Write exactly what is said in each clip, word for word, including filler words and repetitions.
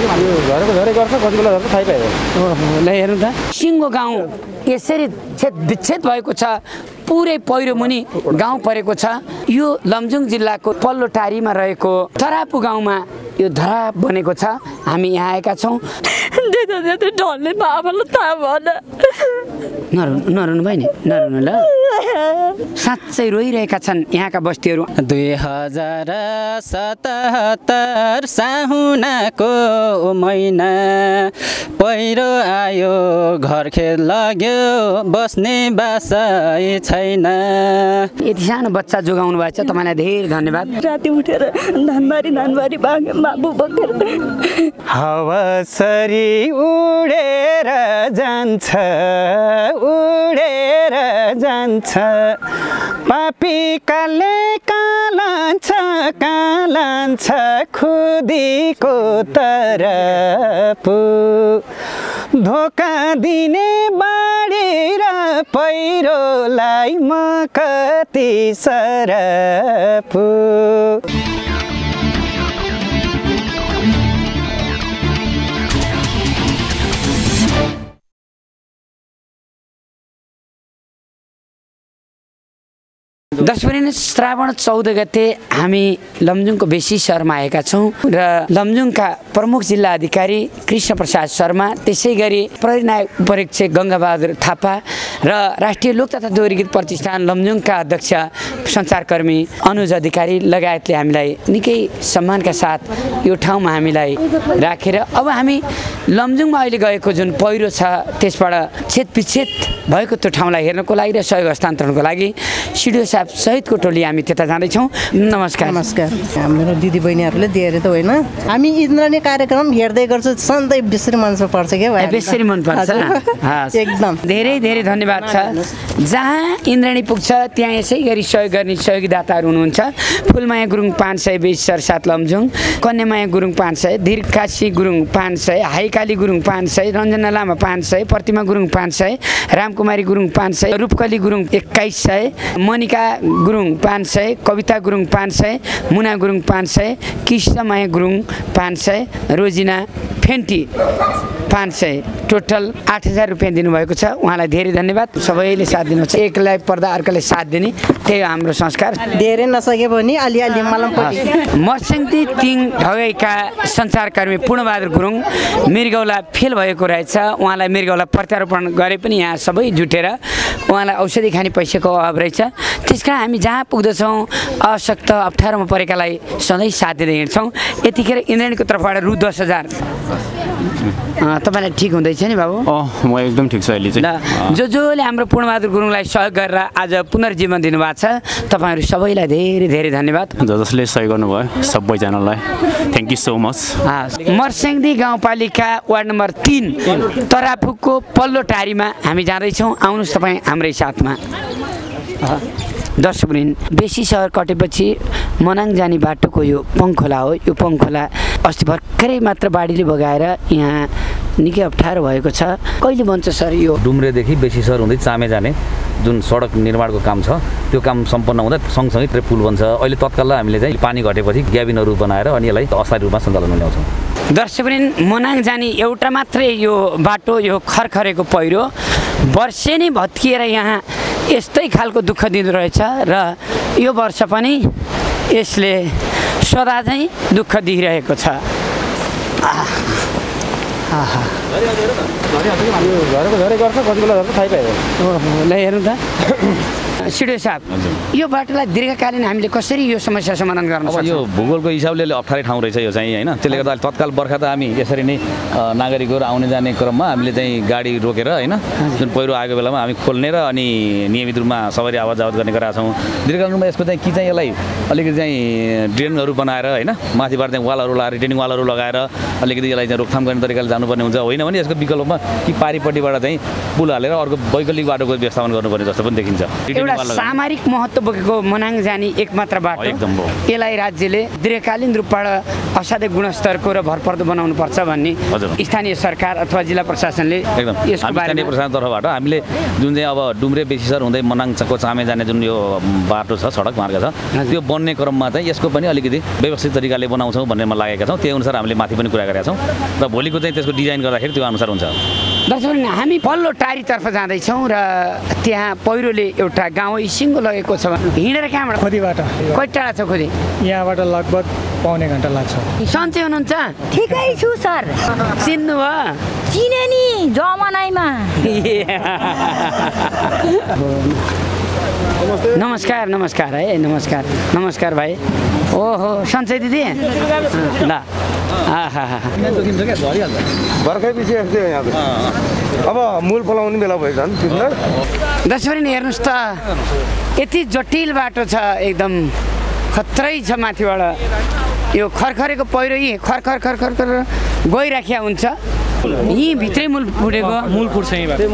घरको घरै गर्छ कति बेला गर्छ थाहै पाइयो। ल हेर्नु त सिङ्गो गाउँ यसरी छेद विच्छेद भएको छ। पुरै पहिरो मुनि गाउँ परेको छ। यो लमजुङ जिल्लाको पल्लो टारीमा रहेको तरापु गाउँमा यो धराप बनेको छ। हामी यहाँ आएका छौँ। ढल्ने बाबालाई थाहा भएन। नरुनु नरुनु भयो नि नरुनु ल। साँच्चै रोइरहेका छन् यहाँका बस्तीहरू। दुई हजार सतहत्तर साहुनाको महिना पहिरो आयो घर खेत लाग्यो बस्ने बासै छैन। यति सानो बच्चा जोगाउनु भएको छ तपाईँलाई धेरै धन्यवाद। राति उठेर धानबारी धानबारी बाँगे बाबु बोकेर हावासरी उडेर जान्छ उडेर जान्छ पापी काले कालान्छ कालान्छ खुदीको तरपु धोका दिने बाढी र पहिरोलाई म कति सरपु। दर्शक श्रावण चौध गते हामी लमजुङको बेसी शहरमा आएका छौँ र लमजुङका प्रमुख जिल्ला अधिकारी कृष्ण प्रसाद शर्मा त्यसै गरी प्रहरी नायक उपरीक्षक गङ्गाबहादुर थापा र राष्ट्रिय लोक तथा दोहोरी गीत प्रतिष्ठान लमजुङका अध्यक्ष सञ्चारकर्मी अनुज अधिकारी लगायतले हामीलाई निकै सम्मानका साथ यो ठाउँमा हामीलाई राखेर अब हामी लमजुङमा अहिले गएको जुन पहिरो छ त्यसबाट छेदविच्छेद भएको त्यो ठाउँलाई हेर्नको लागि र सहयोग हस्तान्तरणको लागि सिडिओ साहब सहितको टोली हामी त्यता जाँदैछौँ। नमस्कार। नमस्कार। हाम्रो दिदी बहिनीहरूले दिएर त होइन हामी इन्द्रनी कार्यक्रम हेर्दै गर्छु सधैँ बेसरी मन पर्छ क्या भाइ। बेसरी मन पर्छ एकदम धेरै धेरै धन्यवाद छ। जहाँ इन्द्रणी पुग्छ त्यहाँ यसै गरी सहयोग गर्ने सहयोगीदाताहरू हुनुहुन्छ। फुलमाया गुरुङ पाँच सय बिस सरसात लमजुङ, कन्यामाया गुरुङ पाँच सय, दीर्घकाशी गुरुङ पाँच सय, हाइकाली गुरुङ पाँच सय, रञ्जना लामा पाँच सय, प्रतिमा गुरुङ पाँच सय, रामकुमारी गुरुङ पाँच सय, रूपकली गुरुङ एक्काइस सय, मनिका गुरुङ पाँच सय, कविता गुरुङ पाँच सय, मुना गुरुङ पाँच सय, कृष्णमाया गुरुङ पाँच सय, रोजिना फेन्टी पाँच सय, टोटल आठ हजार रुपियाँ दिनुभएको छ। उहाँलाई धेरै धन्यवाद। सबैले साथ दिनुहुन्छ। एकलाई पर्दा अर्काले साथ दिने त्यही हाम्रो संस्कार। धेरै नसके पनि अलिअलि मलमपट्टि मर्सेङ्ती तिङ ढगैका सञ्चारकर्मी पूर्णबहादुर गुरुङ मृगौला फेल भएको रहेछ। उहाँलाई मृगौला प्रत्यारोपण गरे पनि यहाँ सबै जुटेर उहाँलाई औषधि खाने पैसाको अभाव रहेछ। त्यस कारण हामी जहाँ पुग्दछौँ अशक्त अप्ठ्यारोमा परेकालाई सधैँ साथ दिँदै हिँड्छौँ। यतिखेर इन्द्रणीको तर्फबाट रु दस हजार तपाईँलाई ठिक हुँदैछ नि बाबु? अँ म एकदम ठिक छ अहिले चाहिँ। जो जसले हाम्रो पूर्णबहादुर गुरुङलाई सहयोग गरेर आज पुनर्जीवन दिनुभएको छ तपाईँहरू सबैलाई धेरै धेरै धन्यवाद। ज जसले सहयोग गर्नुभयो सबैजनालाई thank you so much. Marsyangdi गाउँपालिका वार्ड नम्बर तिन तराफुको पल्लो टारीमा हामी जाँदैछौँ। आउनुहोस् तपाईँ हाम्रै साथमा। दर्शकवृन्द बेसी सहर कटेपछि मनाङ जाने बाटोको यो पङ्खोला हो। यो पङ्खोला अस्ति भर्खरै मात्र बाढीले बगाएर यहाँ निकै अप्ठ्यारो भएको छ। कहिले बन्छ सर यो? डुम्रेदेखि बेसी सहर हुँदै चामे जाने जुन सडक निर्माणको काम छ त्यो काम सम्पन्न हुँदा सँगसँगै त्यो पुल बन्छ। अहिले तत्काल हामीले चाहिँ पानी घटेपछि ग्याबिनहरू बनाएर अनि यसलाई अस्थायी रूपमा सञ्चालनमा ल्याउँछौँ। दर्शकवृन्द मनाङ जाने एउटा मात्रै यो बाटो यो खरखरेको पहिरो वर्षेनी भत्किएर यहाँ यस्तै खालको दुःख दिँदो रहेछ र यो वर्ष पनि यसले सदा चाहिँ दुःख दिइरहेको छ। घरको घरै गर्छ कति बेला गर्छ थाहै पाइयो। ल हेर्नु त सिडिओ साहब यो बाटोलाई दीर्घकालीन हामीले कसरी यो समस्या समाधान गर्न सक्छौँ? यो भूगोलको हिसाबले अप्ठ्यारै ठाउँ रहेछ यो चाहिँ होइन। त्यसले गर्दा तत्काल बर्खा त हामी यसरी नै नागरिकहरू आउने जाने क्रममा हामीले चाहिँ गाडी रोकेर होइन जुन पहिरो आएको बेलामा हामी खोल्ने र अनि नियमित रूपमा सवारी आवत जावत गर्ने गरेका छौँ। दीर्घकालीन रूपमा यसको चाहिँ कि चाहिँ यसलाई अलिकति चाहिँ ड्रेनहरू बनाएर होइन माथिबाट चाहिँ वालहरू लगाएर रिटेनिङ वालहरू लगाएर अलिकति यसलाई चाहिँ रोकथाम गर्ने तरिकाले जानुपर्ने हुन्छ। होइन भने यसको विकल्पमा कि पारिपट्टिबाट चाहिँ पुल हालेर अर्को वैकल्पिक बाटोको व्यवस्थापन गर्नुपर्ने जस्तो पनि देखिन्छ। एउटा सामरिक महत्त्व बोकेको मनाङ जाने एकमात्र बाटो एकदम हो। यसलाई राज्यले दीर्घकालीन रूपबाट असाध्यै गुणस्तरको र भरपर्दो बनाउनु पर्छ भन्ने स्थानीय सरकार अथवा जिल्ला प्रशासनले एकदम यसको बारेमा स्थानीय प्रशासन तर्फबाट हामीले जुन चाहिँ अब डुम्रे बेसीसर हुँदै मनाङको चामे जाने जुन यो बाटो छ सडक मार्ग छ त्यो बन्ने क्रममा चाहिँ यसको पनि अलिकति व्यवस्थित तरिकाले बनाउँछौँ भन्ने म लागेका छौँ। त्यही अनुसार हामीले माथि पनि कुरा गरेका छौँ र भोलिको चाहिँ त्यसको डिजाइन गर्दाखेरि त्यो अनुसार हुन्छ। दर्शक हामी पल्लो टारीतर्फ जाँदैछौँ र त्यहाँ पहिरोले एउटा गाउँ सिङ्गो लगेको छ। हिँडेर कहाँबाट? खोदीबाट। कति टाढा छ खोदी? यहाँबाट लगभग पाउने घन्टा लाग्छ। सन्चै हुनुहुन्छ? ठिकै छु सर। चिन्नु भयो? चिने नि जमानामा। नमस्कार नमस्कार है नमस्कार नमस्कार भाइ। ओहो सन्चै दिदी ल बर्खै पछि यस्तै हो यहाँ अब मूल पलाउने बेला भयो झन् दसरी हेर्नुहोस् त यति जटिल बाटो छ एकदम खत्रै छ। माथिबाट यो खरखरेको पहिरो यी खरखर खरखर खर गइराख्या हुन्छ। यहीँ भित्रै मूल फुटेको मूल फुट्छ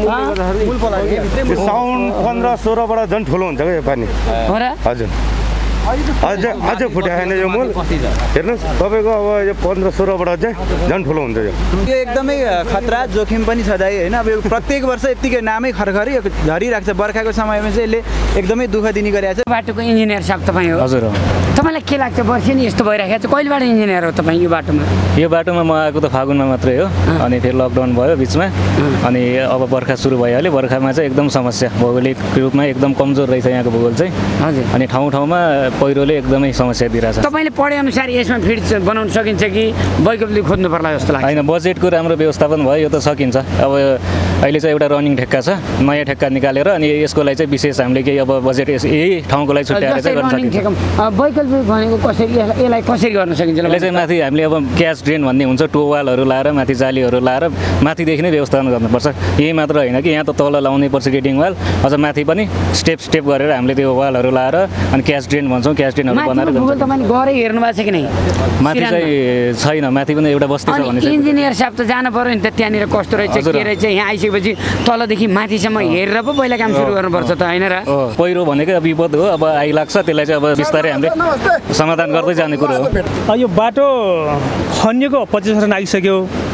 साउन्ड पन्ध्र सोह्रबाट झन् ठुलो हुन्छ क्या यो पानी हो र? हजुर अझ अझ फुटे छैन यो मूल हेर्नुहोस् तपाईँको अब यो पन्ध्र सोह्रबाट चाहिँ झन् ठुलो हुन्छ यो यो एकदमै खतरा जोखिम पनि छ दाइ होइन। अब यो प्रत्येक वर्ष यत्तिकै नामै खरखरी झरिरहेको छ। बर्खाको समयमा चाहिँ यसले एकदमै दुःख दिने गरेको छ। बाटोको इन्जिनियर साहब तपाईँ हो? हजुर हो। तपाईँलाई के लाग्छ वर्षै नि यस्तो भइरहेको छ? कहिलेबाट इन्जिनियर हो तपाईँ यो बाटोमा? यो बाटोमा म आएको त फागुनमा मात्रै हो अनि फेरि लकडाउन भयो बिचमा अनि अब बर्खा सुरु भइहाल्यो। बर्खामा चाहिँ एकदम समस्या भौगोलिक रूपमा एकदम कमजोर रहेछ यहाँको भूगोल चाहिँ। हजुर। अनि ठाउँ ठाउँमा पहिरोले एकदमै समस्या दिइरहेछ। तपाईँले पढे अनुसार यसमा फिड बनाउन सकिन्छ कि वैकल्पिक खोज्नु पर्ला जस्तो लाग्छ? होइन बजेटको राम्रो व्यवस्थापन भयो यो त सकिन्छ। अब अहिले चाहिँ एउटा रनिङ ठेक्का छ नयाँ ठेक्का निकालेर अनि यसको लागि चाहिँ विशेष हामीले केही अब बजेट यही ठाउँको लागि छुट्याएर चाहिँ गर्न सकिन्छ। वैकल्पिक भनेको कसरी यसलाई कसरी गर्न सकिन्छ? यसले चाहिँ माथि हामीले अब क्याच ड्रेन भन्ने हुन्छ टोवालहरू लाएर माथि जालीहरू लाएर माथिदेखि नै व्यवस्थापन गर्नुपर्छ। यही मात्र होइन कि यहाँ त तल लाउनै पर्छ रिडिङ वाल अझ माथि पनि स्टेप स्टेप गरेर हामीले त्यो वालहरू लाएर अनि क्याच ड्रेन भन्छौँ क्याच ड्रेनहरू बनाएर तपाईँले गएर हेर्नु भएको छ कि नै? माथि चाहिँ छैन माथि पनि एउटा बस्ती छ भने इन्जिनियर साहब त जानु पर्यो नि त त्यहाँनिर कस्तो रहेछ के रहेछ। यहाँ आइसकेपछि तलदेखि माथिसम्म हेरेर पो पहिला काम सुरु गर्नुपर्छ त होइन र? पहिरो भनेकै अब विपद हो अब आइलाग्छ त्यसलाई चाहिँ अब बिस्तारै हामीले समाधान गर्दै जाने कुरो हो। यो बाटो खनिएको पच्चिस वर्ष नागिसक्यो।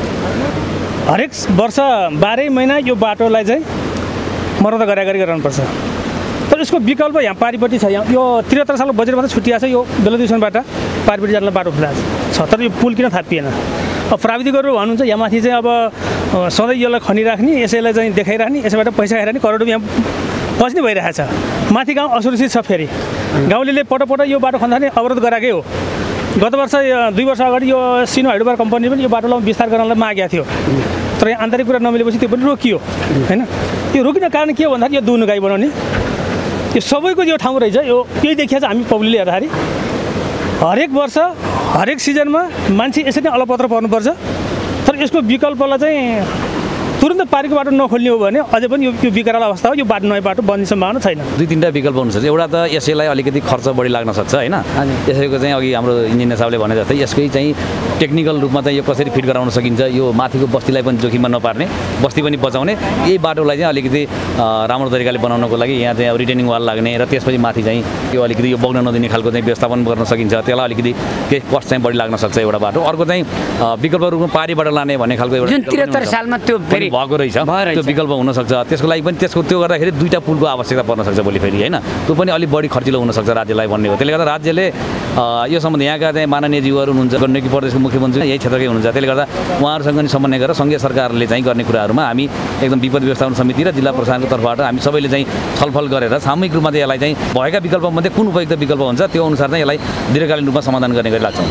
हरेक वर्ष बाह्रै महिना यो बाटोलाई चाहिँ मर्मत गरा गरी गराउनुपर्छ। तर यसको विकल्प यहाँ पारिपट्टि छ। यहाँ यो त्रिहत्तर सालको बजेट मात्रै छुट्टिएको छ। यो बेलुदुसनबाट पारिपट्टि जाने बाटो खुला छ तर यो पुल किन थापिएन? अब प्राविधिकहरू भन्नुहुन्छ यहाँ माथि चाहिँ अब सधैँ यसलाई खनिराख्ने यसैलाई चाहिँ देखाइराख्ने यसैबाट पैसा खाइराख्ने करोडौँ यहाँ पस्ने भइरहेछ। माथि गाउँ असुरक्षित छ। फेरि गाउँले पटक पटक यो बाटो खन्दाखेरि अवरोध गराएकै हो। गत वर्ष दुई वर्ष अगाडि यो सिनो हाइड्रोबार कम्पनीले पनि यो बाटोलाई विस्तार गर्नलाई मागेको थियो तर यहाँ आन्तरिक कुरा नमिलेपछि त्यो पनि रोकियो होइन। त्यो रोकिन कारण के हो भन्दाखेरि यो दुनुगाई बनाउने यो सबैको यो ठाउँ रहेछ। यो यही देखिया छ हामी पब्लिकले हेर्दाखेरि हरेक वर्ष हरेक सिजनमा मान्छे यसरी नै अलपत्र पर्नुपर्छ। तर यसको विकल्पलाई चाहिँ तुरन्त पारेको बाटो नखोल्ने हो भने अझै पनि यो यो विकराल अवस्था हो। यो बाटो नयाँ बाटो बन्ने सम्भावना छैन। दुई तिनवटा विकल्प हुनसक्छ। एउटा त यसैलाई अलिकति खर्च बढी लाग्न सक्छ होइन। यसैको चाहिँ अघि हाम्रो इन्जिनियर साहबले भने जस्तै यसकै चाहिँ टेक्निकल रूपमा चाहिँ यो कसरी फिट गराउन सकिन्छ यो माथिको बस्तीलाई पनि जोखिममा नपार्ने बस्ती पनि बचाउने यही बाटोलाई चाहिँ अलिकति राम्रो तरिकाले बनाउनको लागि यहाँ चाहिँ अब रिटेनिङ वाल लाग्ने र त्यसपछि माथि चाहिँ यो अलिकति यो बग्न नदिने खालको चाहिँ व्यवस्थापन गर्न सकिन्छ। त्यसलाई अलिकति केही कस्ट चाहिँ बढी लाग्न सक्छ एउटा बाटो। अर्को चाहिँ विकल्प रूपमा पारिबाट लाने भन्ने खालको एउटा जुन त्रिहत्तर सालमा त्यो फेरि भएको रहेछ त्यो विकल्प हुनसक्छ। त्यसको लागि पनि त्यसको त्यो गर्दाखेरि दुईवटा पुलको आवश्यकता पर्न सक्छ भोलि फेरि होइन। त्यो पनि अलिक बढी खर्चिलो हुनसक्छ राज्यलाई भन्ने हो। त्यसले गर्दा राज्यले यो सम्बन्ध यहाँका चाहिँ माननीय ज्यूहरू हुनुहुन्छ गण्डकी प्रदेशको मुख्यमन्त्री यही क्षेत्रकै हुनुहुन्छ। त्यसले गर्दा उहाँहरूसँग पनि समन्वय गरेर सङ्घीय सरकारले चाहिँ गर्ने कुराहरूमा हामी एकदम विपद व्यवस्थापन समिति र जिल्ला प्रशासनको तर्फबाट हामी सबैले चाहिँ छलफल गरेर सामूहिक रूपमा चाहिँ यसलाई चाहिँ भएका विकल्पमध्ये कुन उपयुक्त विकल्प हुन्छ त्यो अनुसार चाहिँ यसलाई दीर्घकालीन रूपमा समाधान गर्ने गरी लाग्छौँ।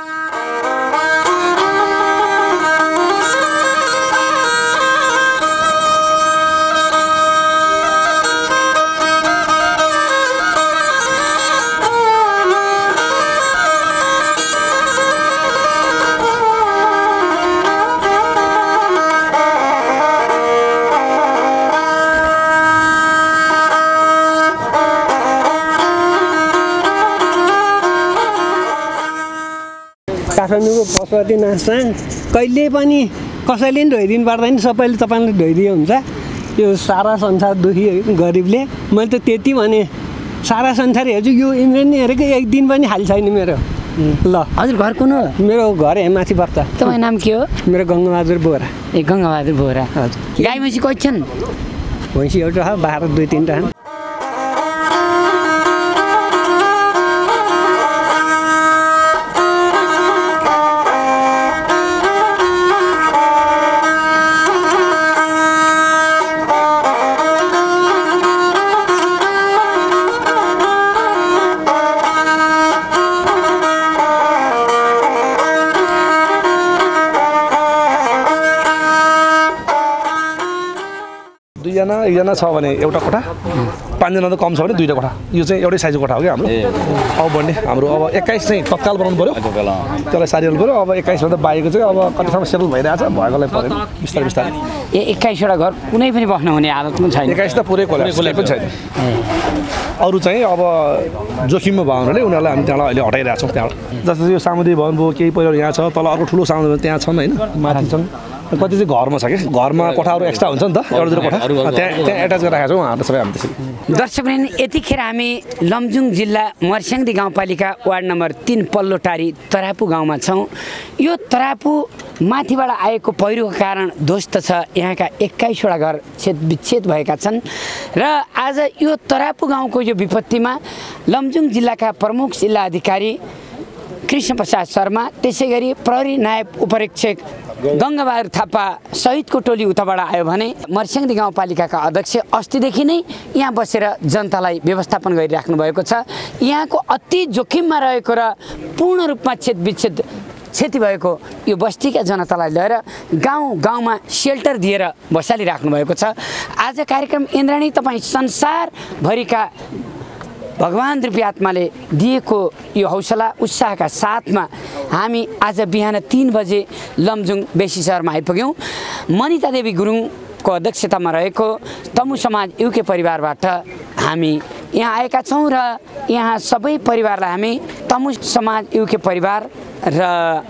काठमाडौँको पशुपति नाचमा कहिले पनि कसैले पनि धोइदिनु पर्दैन सबैले तपाईँले धोइदियो हुन्छ। यो सारा संसार दुखी गरिबले मैले त त्यति भने सारा संसार हेर्छु यो इन्द्रेणी हेरेको एक दिन पनि खाली छैन मेरो ल हजुर घर कुन हो मेरो घर यहाँ माथि पर्छ तपाईँ नाम के हो मेरो गङ्गाबहादुर बोरा ए गङ्गाबहादुर बोरा हजुर गाई भैँसी कति छन् भैँसी एउटा छ बाख्रा दुई तिनवटा छन् दुईजना एकजना छ भने एउटा कोठा पाँचजना त कम छ भने दुईवटा कोठा यो चाहिँ एउटै साइजको कोठा हो कि हाम्रो अब बढ्ने हाम्रो अब एक्काइस चाहिँ तत्काल बनाउनु पऱ्यो त्यसलाई सारिहाल्नु पऱ्यो अब एक्काइसभन्दा बाहिरको चाहिँ अब कतिसम्म सेटल भइरहेछ भएकोलाई परेन बिस्तारै बिस्तारै ए एक्काइसवटा घर कुनै पनि बस्न हुने हालतमा छैन एक्काइस त पुरै खोला पनि छैन अरू चाहिँ अब जोखिममा भयो भने उनीहरूलाई हामी त्यहाँबाट अहिले हटाइरहेको छौँ त्यहाँबाट जस्तो यो सामुदायिक भवन भयो केही परिवार यहाँ छ तल अर्को ठुलो सामुदायिक भवन त्यहाँ छन् होइन माथि छन् कति चाहिँ घरमा छ कि घरमा कोठाहरू एक्स्ट्रा हुन्छ नि त एउटा दुईवटा कोठा त्यहाँ त्यहाँ एट्याच गरेर राखेको छौँ उहाँहरू सबै हामी त्यसरी दर्शकवृन्द यतिखेर हामी लमजुङ जिल्ला मर्स्याङ्दी गाउँपालिका वार्ड नम्बर तिन पल्लोटारी तरापु गाउँमा छौँ यो तरापु माथिबाट आएको पहिरोको कारण ध्वस्त छ यहाँका एक्काइसवटा घर छेद विच्छेद भएका छन् र आज यो तरापु गाउँको यो विपत्तिमा लमजुङ जिल्लाका प्रमुख जिल्ला अधिकारी कृष्ण प्रसाद शर्मा त्यसै गरी प्रहरी नायब उपरीक्षक गङ्गाबहादुर थापा सहितको टोली उताबाट आयो भने मर्स्याङ्दी गाउँपालिकाका अध्यक्ष अस्तिदेखि नै यहाँ बसेर जनतालाई व्यवस्थापन गरिराख्नु भएको छ यहाँको अति जोखिममा रहेको र पूर्ण रूपमा छेद विच्छेद क्षति भएको यो बस्तीका जनतालाई लिएर गाउँ गाउँमा सेल्टर दिएर बसालिराख्नु भएको छ आज कार्यक्रम इन्द्रणी तपाईँ संसारभरिका भगवान रूपी आत्माले दिएको यो हौसला उत्साहका साथमा हामी आज बिहान तीन बजे लमजुङ बेसी सहरमा आइपुग्यौँ मनिता देवी गुरुङको अध्यक्षतामा रहेको तमु समाज युके परिवारबाट हामी यहाँ आएका छौँ र यहाँ सबै परिवारलाई हामी तमु समाज युके परिवार र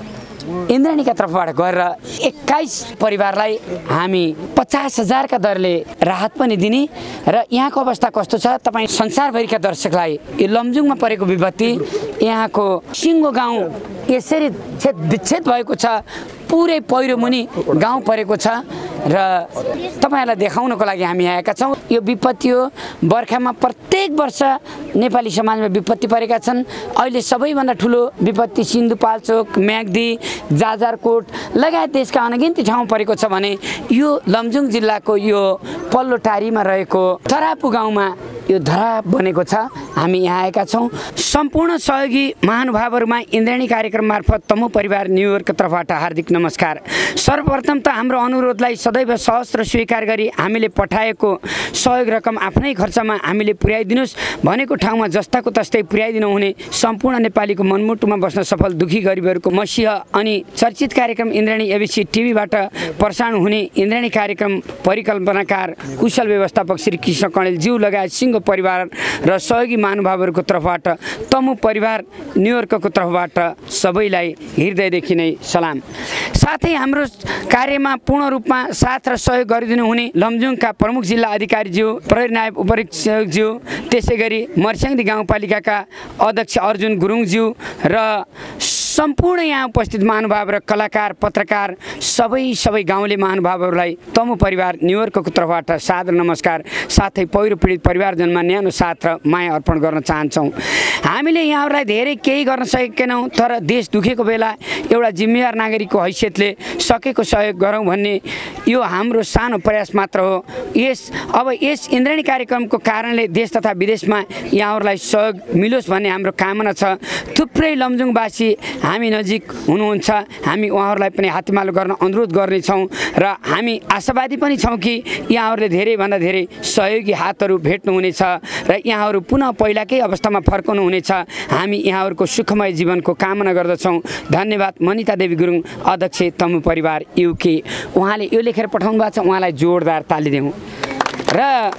इन्द्रणीका तर्फबाट गएर एक्काइस परिवारलाई हामी पचास हजारका दरले राहत पनि दिने र यहाँको अवस्था कस्तो छ तपाईँ संसारभरिका दर्शकलाई यो लमजुङमा परेको विपत्ति यहाँको सिङ्गो गाउँ यसरी छेद विच्छेद भएको छ पुरै पहिरो मुनि गाउँ परेको छ र तपाईँहरूलाई देखाउनको लागि हामी आएका छौँ यो विपत्ति हो बर्खामा प्रत्येक वर्ष नेपाली समाजमा विपत्ति परेका छन् अहिले सबैभन्दा ठुलो विपत्ति सिन्धुपाल्चोक म्याग्दी जाजरकोट लगायत देशका अनगिन्ती ठाउँ परेको छ भने यो लमजुङ जिल्लाको यो पल्लोटारीमा रहेको तरापु गाउँमा यो धरा बनेको छ हामी यहाँ आएका छौँ सम्पूर्ण सहयोगी महानुभावहरूमा इन्द्रणी कार्यक्रम मार्फत तमु परिवार न्युयोर्कको तर्फबाट हार्दिक नमस्कार सर्वप्रथम त हाम्रो अनुरोधलाई सदैव सहस्र स्वीकार गरी हामीले पठाएको सहयोग रकम आफ्नै खर्चमा हामीले पुर्याइदिनुहोस् भनेको ठाउँमा जस्ताको तस्तै पुर्याइदिनु हुने सम्पूर्ण नेपालीको मनमुटुमा बस्न सफल दुखी गरिबहरूको मसिह अनि चर्चित कार्यक्रम इन्द्रणी एबिसी टिभीबाट प्रसारण हुने इन्द्रणी कार्यक्रम परिकल्पनाकार कुशल व्यवस्थापक श्री कृष्ण कणेलज्यू लगायत सिङ्गो परिवार र सहयोगी महानुभावहरूको तर्फबाट तमु परिवार न्युयोर्कको तर्फबाट सबैलाई हृदयदेखि नै सलाम साथै हाम्रो कार्यमा पूर्ण रूपमा साथ र सहयोग गरिदिनु हुने लमजुङका प्रमुख जिल्ला अधिकारीज्यू प्रहरी नायब उपरीक्षकज्यू त्यसै गरी मर्स्याङ्दी गाउँपालिकाका अध्यक्ष अर्जुन गुरुङज्यू र सम्पूर्ण यहाँ उपस्थित महानुभाव र कलाकार पत्रकार सबै सबै गाउँले महानुभावहरूलाई तमु परिवार न्युयोर्कको तर्फबाट सादर नमस्कार साथै पहिरो पीडित परिवारजनमा न्यानो साथ र माया अर्पण गर्न चाहन्छौँ हामीले यहाँहरूलाई धेरै केही गर्न सकेनौँ तर देश दुखेको बेला एउटा जिम्मेवार नागरिकको हैसियतले सकेको सहयोग गरौँ भन्ने यो हाम्रो सानो प्रयास मात्र हो यस अब यस इन्द्रणी कार्यक्रमको कारणले देश तथा विदेशमा यहाँहरूलाई सहयोग मिलोस् भन्ने हाम्रो कामना छ थुप्रै लमजुङवासी हामी नजिक हुनुहुन्छ हामी उहाँहरूलाई पनि हातेमालो गर्न अनुरोध गर्नेछौँ र हामी आशावादी पनि छौँ कि यहाँहरूले धेरैभन्दा धेरै सहयोगी हातहरू भेट्नुहुनेछ र यहाँहरू पुनः पहिलाकै अवस्थामा फर्कनुहुनेछ हामी यहाँहरूको सुखमय जीवनको कामना गर्दछौँ धन्यवाद मनिता देवी गुरुङ अध्यक्ष तमु परिवार युके उहाँले यो लेखेर पठाउनु भएको छ उहाँलाई जोरदार ताली दिउँ र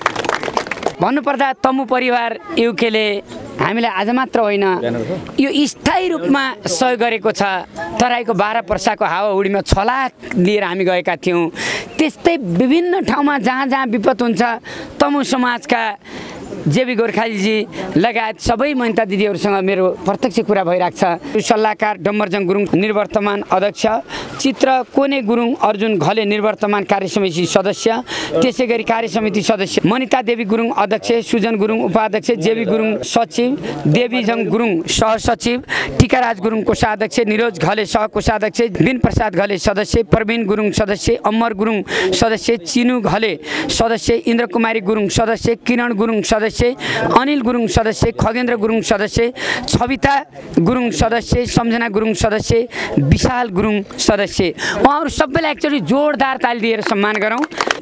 भन्नुपर्दा तमु परिवार युकेले हामीलाई आज मात्र होइन यो स्थायी रूपमा सहयोग गरेको छ तराईको बाह्र पर्साको हावाहुडीमा छ लाख लिएर हामी गएका थियौँ त्यस्तै विभिन्न ठाउँमा जहाँ जहाँ विपद हुन्छ तमु समाजका जेबी गोर्खालीजी लगायत सबै महिन्ता दिदीहरूसँग मेरो प्रत्यक्ष कुरा भइरहेको छ। सल्लाहकार डम्बरजङ गुरुङ निर्वर्तमान अध्यक्ष, चित्र कोने गुरुङ अर्जुन घले निर्वर्तमान कार्यसमिति सदस्य, त्यसै गरी कार्यसमिति सदस्य मनिता देवी गुरुङ अध्यक्ष, सुजन गुरुङ उपाध्यक्ष, जेबी गुरुङ सचिव, देवीजङ गुरुङ सहसचिव, टिकाराज गुरुङ कोषाध्यक्ष, निरोज घले सहकोषाध्यक्ष, बिन प्रसाद घले सदस्य, प्रवीण गुरुङ सदस्य, अमर गुरुङ सदस्य, चिनु घले सदस्य, इन्द्रकुमारी गुरुङ सदस्य, किरण गुरुङ सदस्य, अनिल गुरुङ सदस्य, खगेन्द्र गुरुङ सदस्य, छविता गुरुङ सदस्य, सम्झना गुरुङ सदस्य, विशाल गुरुङ सदस्य, उहाँहरू सबैलाई एकचोटि जोरदार ताली दिएर सम्मान गरौँ।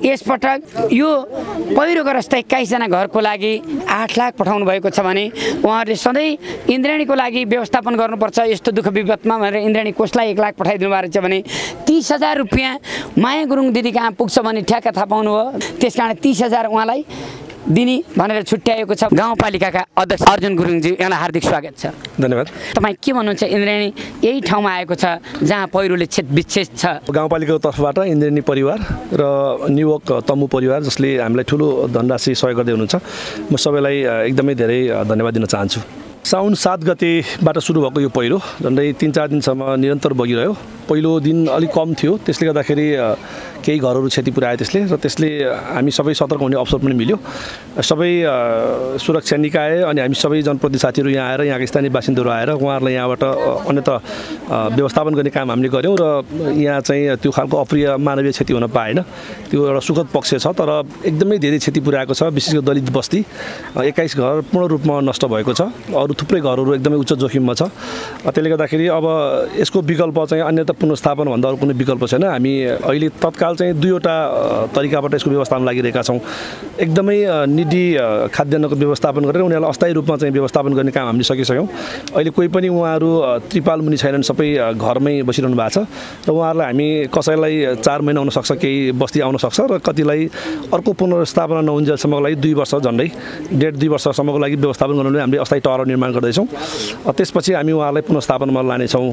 यसपटक यो पहिरोग्रस्त एक्काइसजना घरको लागि आठ लाख पठाउनु भएको छ भने उहाँहरूले सधैँ इन्द्रेणीको लागि व्यवस्थापन गर्नुपर्छ यस्तो दुःख विपदमा भनेर इन्द्रेणी कोषलाई एक लाख पठाइदिनु भएको रहेछ भने तीस हजार रुपियाँ माया गुरुङ दिदी कहाँ पुग्छ भने ठ्याक्क थाहा पाउनु हो। त्यस कारण तीस हजार उहाँलाई दिने भनेर छुट्याएको छ। गाउँपालिकाका अध्यक्ष अर्जुन गुरुङजी, यहाँलाई हार्दिक स्वागत छ। धन्यवाद। तपाईँ के भन्नुहुन्छ? इन्द्रेणी यही ठाउँमा आएको छ जहाँ पहिरोले क्षेत विच्छेद छ। गाउँपालिकाको तर्फबाट इन्द्रेणी परिवार र नियुवक तमु परिवार जसले हामीलाई ठुलो धनराशि सहयोग गर्दै हुनुहुन्छ, म सबैलाई एकदमै धेरै धन्यवाद दिन चाहन्छु। साउन सात गतेबाट सुरु भएको यो पहिरो झन्डै तिन चार दिनसम्म निरन्तर बगिरह्यो। पहिलो दिन अलिक कम थियो, त्यसले गर्दाखेरि केही घरहरू क्षति पुर्यायो त्यसले, र त्यसले हामी सबै सतर्क हुने अवसर पनि मिल्यो। सबै सुरक्षा निकाय अनि हामी सबै जनप्रतिनिधि साथीहरू यहाँ आएर यहाँका स्थानीय बासिन्दाहरू आएर उहाँहरूलाई यहाँबाट अन्यत्र व्यवस्थापन गर्ने काम हामीले गऱ्यौँ र यहाँ चाहिँ त्यो खालको अप्रिय मानवीय क्षति हुन पाएन। त्यो एउटा सुखद पक्ष छ, तर एकदमै धेरै क्षति पुर्याएको छ। विशेष गरी दलित बस्ती एक्काइस घर पूर्ण रूपमा नष्ट भएको छ, अरू थुप्रै घरहरू एकदमै उच्च जोखिममा छ। त्यसले गर्दाखेरि अब यसको विकल्प चाहिँ अन्यथा पुनर्स्थापन भन्दा अरू कुनै विकल्प छैन। हामी अहिले तत्काल चाहिँ दुईवटा तरिकाबाट यसको व्यवस्थापन लागिरहेका छौँ। एकदमै निडी खाद्यान्नको व्यवस्थापन गरेर उनीहरूलाई अस्थायी रूपमा चाहिँ व्यवस्थापन गर्ने काम हामीले सकिसक्यौँ। अहिले कोही पनि उहाँहरू त्रिपाल मुनि छैनन्, सबै घरमै बसिरहनु भएको छ र उहाँहरूलाई हामी कसैलाई चार महिना हुनसक्छ, केही बस्ती आउन सक्छ र कतिलाई अर्को पुनर्स्थापना नहुन्जेलसम्मको लागि दुई वर्ष झन्डै डेढ दुई वर्षसम्मको लागि व्यवस्थापन गर्नु हामीले अस्थायी टहर निर्माण गर्दैछौँ। त्यसपछि हामी उहाँहरूलाई पुनर्स्थापनमा लानेछौँ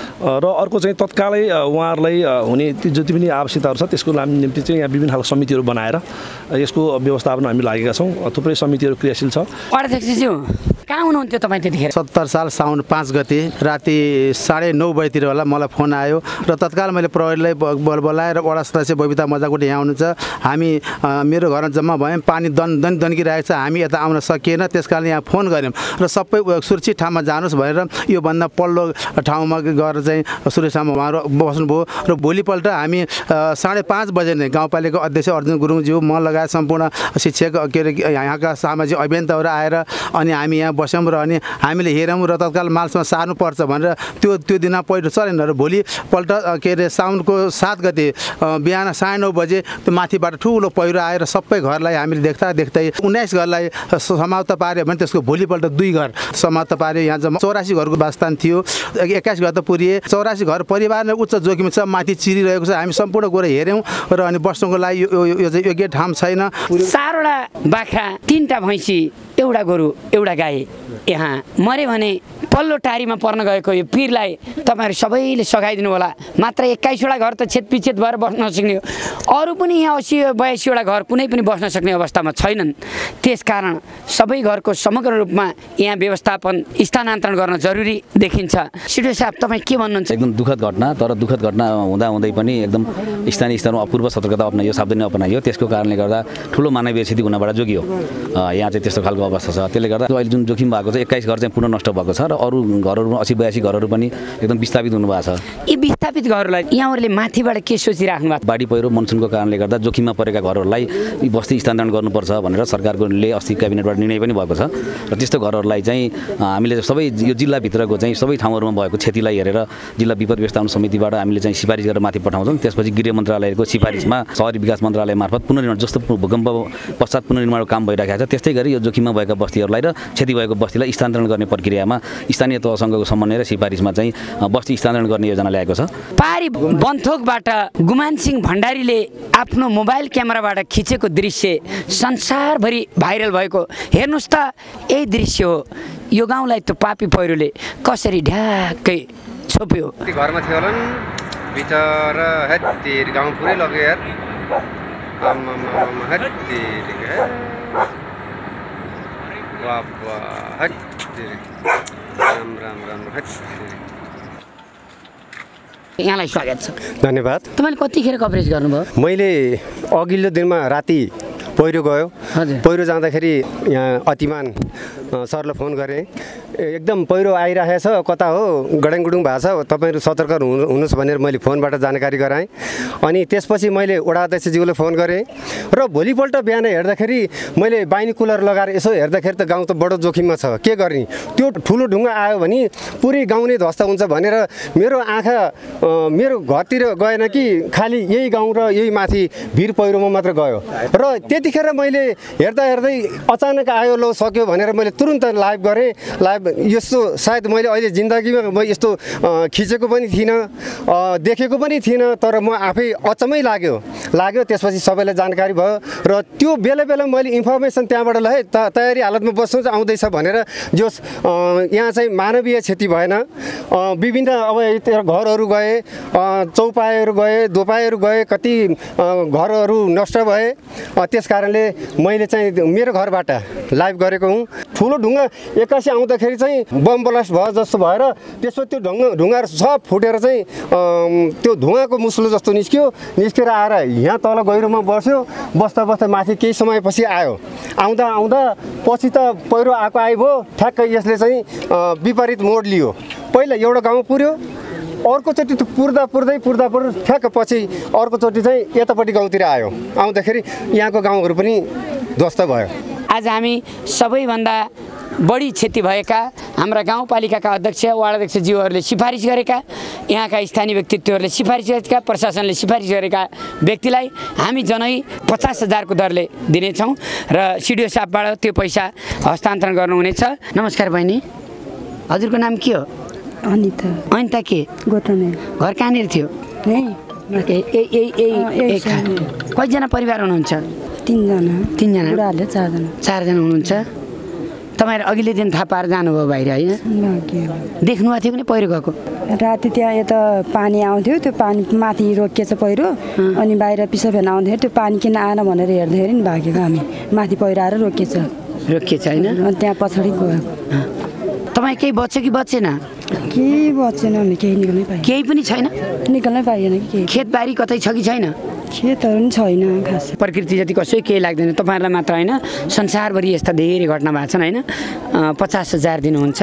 र अर्को चाहिँ तत्कालै उहाँहरूलाई हुने जति पनि आवश्यकताहरू छ त्यसको निम्ति चाहिँ यहाँ विभिन्न खालको समितिहरू बनाएर यसको व्यवस्थापन हामी लागेका छौँ। थुप्रै समितिहरू क्रियाशील छ। अध्यक्षज्यू कहाँ हुनुहुन्थ्यो तपाईँ त्यतिखेर? सत्तर साल साउन पाँच गते राति साढे नौ बजीतिर होला मलाई फोन आयो र तत्काल मैले प्रहरीलाई बोलाएर वडा सदस्य बबिता मजाकोटी यहाँ हुनुहुन्छ, हामी मेरो घरमा जम्मा भयौँ, पानी दन दन दन्किरहेको छ, हामी यता आउन सकिएन, त्यस कारण यहाँ फोन गऱ्यौँ र सबै सुरक्षित ठाउँमा जानुहोस् भनेर योभन्दा पल्लो ठाउँमा गएर चाहिँ सुरक्षित ठाउँमा उहाँहरू बस्नुभयो र भोलिपल्ट हामी साढे पाँच बजे नै गाउँपालिकाको अध्यक्ष अर्जुन गुरुङज्यू, म लगायत सम्पूर्ण शिक्षक के अरे यहाँका सामाजिक अभियन्ताहरू आएर अनि हामी यहाँ बस्यौँ र अनि हामीले हेऱ्यौँ र तत्काल मालसँग सार्नुपर्छ भनेर त्यो त्यो दिन पहिरो चलेन र भोलिपल्ट के अरे साउनको सात गते बिहान साढे नौ बजे त्यो माथिबाट ठुलो पहिरो आएर सबै घरलाई हामीले देख्दा देख्दै उन्नाइस घरलाई समाप्त पार्यो भने त्यसको भोलिपल्ट दुई घर समाप्त पार्यो। यहाँ जम्मा चौरासी घरको वासस्थान थियो, एक्काइस घर त पुरिए, चौरासी घर परिवार नै उच्च जोखिम छ, माथि चिरिरहेको छ। हामी सम्पूर्ण गएर हेऱ्यौँ र अनि बस्नुको लागि यो चाहिँ योग्य ठाउँ छैन। चारवटा बाख्रा, तिनवटा भैँसी, एउटा गोरु, एउटा गाई यहाँ मऱ्यो भने पल्लो टारीमा पर्न गएको यो पिरलाई तपाईँहरू सबैले सघाइदिनु होला। मात्र एक्काइसवटा घर त छेदपिछेद भएर बस्न नसक्ने हो, अरू पनि यहाँ असी बयासीवटा घर कुनै पनि बस्न सक्ने अवस्थामा छैनन्। त्यसकारण सबै घरको समग्र रूपमा यहाँ व्यवस्थापन स्थानान्तरण गर्न जरुरी देखिन्छ। सिडिओ साहब तपाईँ के भन्नुहुन्छ? एकदम दुःखद घटना, तर दुःखद घटना हुँदा हुँदै पनि एकदम स्थानीय स्तरमा अपूर्व सतर्कता अपनाइयो, सावधानी अपनाइयो। त्यसको कारणले गर्दा ठुलो मानवीय क्षति हुनबाट जोगियो। यहाँ चाहिँ त्यस्तो खालको अवस्था छ। त्यसले गर्दा अहिले जुन जोखिम भएको छ एक्काइस घर चाहिँ पुनः नष्ट भएको छ र अरू घरहरू असी बयासी घरहरू पनि एकदम विस्थापित हुनुभएको छ। यी विस्थापित घरहरूलाई यहाँहरूले माथिबाट के सोचिराख्नु भएको? बाढी पहिरो मनसुनको कारणले गर्दा जोखिममा परेका घरहरूलाई बस्ती स्थानान्तरण गर्नुपर्छ भनेर सरकारकोले अस्ति क्याबिनेटबाट निर्णय पनि भएको छ र त्यस्तो घरहरूलाई चाहिँ हामीले सबै यो जिल्लाभित्रको चाहिँ सबै ठाउँहरूमा भएको क्षतिलाई हेरेर जिल्ला विपद व्यवस्थापन समितिबाट हामीले चाहिँ सिफारिस गरेर माथि पठाउँछौँ। त्यसपछि गृह मन्त्रालयको सिफारिसमा शहरी विकास मन्त्रालय मार्फत पुनर्निर्माण जस्तो भूकम्प पश्चात पुनर्निर्माणको काम भइरहेको छ त्यस्तै गरी यो जोखिममा भएका बस्तीहरूलाई र क्षति भएको बस्तीलाई स्थानान्तरण गर्ने प्रक्रियामा स्थानीय तहसँगको समन्वय र सिफारिसमा चाहिँ बस्ती स्थानान्तरण गर्ने योजना ल्याएको छ। पारी बन्थोकबाट गुमान सिंह भण्डारीले आफ्नो मोबाइल क्यामेराबाट खिचेको दृश्य संसारभरि भाइरल भएको हेर्नुहोस् त, यही दृश्य हो। यो गाउँलाई त्यो पापी पहिरोले कसरी ढ्याक्कै छोप्यो। घरमा थियो होला नि बिचरा हेतिर गाउँ पुरै लग्यो यार। आम्मा आम्मा हत्ती बाबा हत्ती राम राम राम हत्ती। यहाँलाई स्वागत छ। धन्यवाद। तपाईँले कतिखेर कभरेज गर्नुभयो? मैले अघिल्लो दिनमा राति पहिरो गयो। पहिरो जाँदाखेरि यहाँ अतिमान सरलाई फोन गरेँ, एकदम पहिरो आइरहेको छ, कता हो गडाङगुडुङ भएको छ, तपाईँहरू सतर्क हुनु हुनुहोस् भनेर मैले फोनबाट जानकारी गराएँ। अनि त्यसपछि मैले वडा अध्यक्षज्यूलाई फोन गरेँ र भोलिपल्ट बिहान हेर्दाखेरि मैले बाइनी कुलर लगाएर यसो हेर्दाखेरि त गाउँ त बडो जोखिममा छ, के गर्ने, त्यो ठुलो ढुङ्गा आयो भने पुरै गाउँ नै ध्वस्त हुन्छ भनेर मेरो आँखा मेरो घरतिर गएन कि खालि यही गाउँ र यही माथि भिर पहिरोमा मात्र गयो। र त्यतिखेर मैले हेर्दा हेर्दै अचानक आयो, लो सक्यो भनेर मैले तुरुन्त लाइभ गरेँ। लाइभ यस्तो सायद मैले अहिले जिन्दगीमा म यस्तो खिचेको पनि थिइनँ, देखेको पनि थिइनँ, तर म आफै अचम्मै लाग्यो लाग्यो त्यसपछि सबैलाई जानकारी भयो र त्यो बेला बेला मैले इन्फर्मेसन त्यहाँबाट ल है त तयारी हालतमा बस्नु आउँदैछ भनेर जोस् यहाँ चाहिँ मानवीय क्षति भएन। विभिन्न अब घरहरू गए, चौपाईहरू गए, दोपाईहरू गए, कति घरहरू नष्ट भए। त्यस कारणले मैले चाहिँ मेरो घरबाट लाइभ गरेको हुँ। ठुलो ढुङ्गा एक्कासी आउँदाखेरि चाहिँ बम ब्लास्ट भयो जस्तो भएर त्यसपछि त्यो ढुङ्गा ढुङ्गाहरू सब फुटेर चाहिँ त्यो धुवाको मुस्लो जस्तो निस्क्यो। निस्केर आएर यहाँ तल गहिरोमा बस्यो। बस्दा बस्दा माथि केही समयपछि आयो। आउँदा आउँदा पछि त पहिरो आएको आइभयो, ठ्याक्कै यसले चाहिँ विपरीत मोड लियो। पहिला एउटा गाउँ पुर्यो, अर्कोचोटि त्यो पुर्दा पुर्दै पुर्दा पुर्दै ठ्याक्क पछि अर्कोचोटि चाहिँ यतापट्टि गाउँतिर आयो। आउँदाखेरि यहाँको गाउँहरू पनि ध्वस्त भयो। आज हामी सबैभन्दा बढी क्षति भएका हाम्रा गाउँपालिकाका अध्यक्ष वार्ड अध्यक्षज्यूहरूले सिफारिस गरेका, यहाँका स्थानीय व्यक्तित्वहरूले सिफारिस गरेका, प्रशासनले सिफारिस गरेका व्यक्तिलाई हामी जनै पचास हजारको दरले दिनेछौँ र सिडिओ साहबबाट त्यो पैसा हस्तान्तरण गर्नुहुनेछ। नमस्कार बहिनी, हजुरको नाम के हो? अनिता। अनिता के गोठने घर कहाँनिर थियो? कतिजना परिवार हुनुहुन्छ? तिनजना। तिनजना? बुढाहरूले चारजना। चारजना हुनुहुन्छ। तपाईँहरू अघिल्लो दिन थाहा पाएर जानुभयो बाहिर, होइन? देख्नुभएको थियो कि पहिरो गएको? राति त्यहाँ यता पानी आउँथ्यो, त्यो पानी माथि रोकिएछ पहिरो, अनि बाहिर पिसा फेर्न आउँदाखेरि त्यो पानी किन आएन भनेर हेर्दाखेरि नि भागेको हामी। माथि पहिरो आएर रोकिएछ। रोकिएछ होइन? अनि त्यहाँ पछाडि गयो। तपाईँ केही बच्यो कि बचेन? केही बचेन, हामी केही निकाल्नै पाएन। केही पनि छैन? निकाल्नै पाइएन कि केही। खेतबारी कतै छ कि छैन? खेतहरू पनि छैन खास। प्रकृति जति कसै केही लाग्दैन। तपाईँहरूलाई मात्र होइन, संसारभरि यस्ता धेरै घटना भएको छन् होइन। पचास हजार दिनुहुन्छ।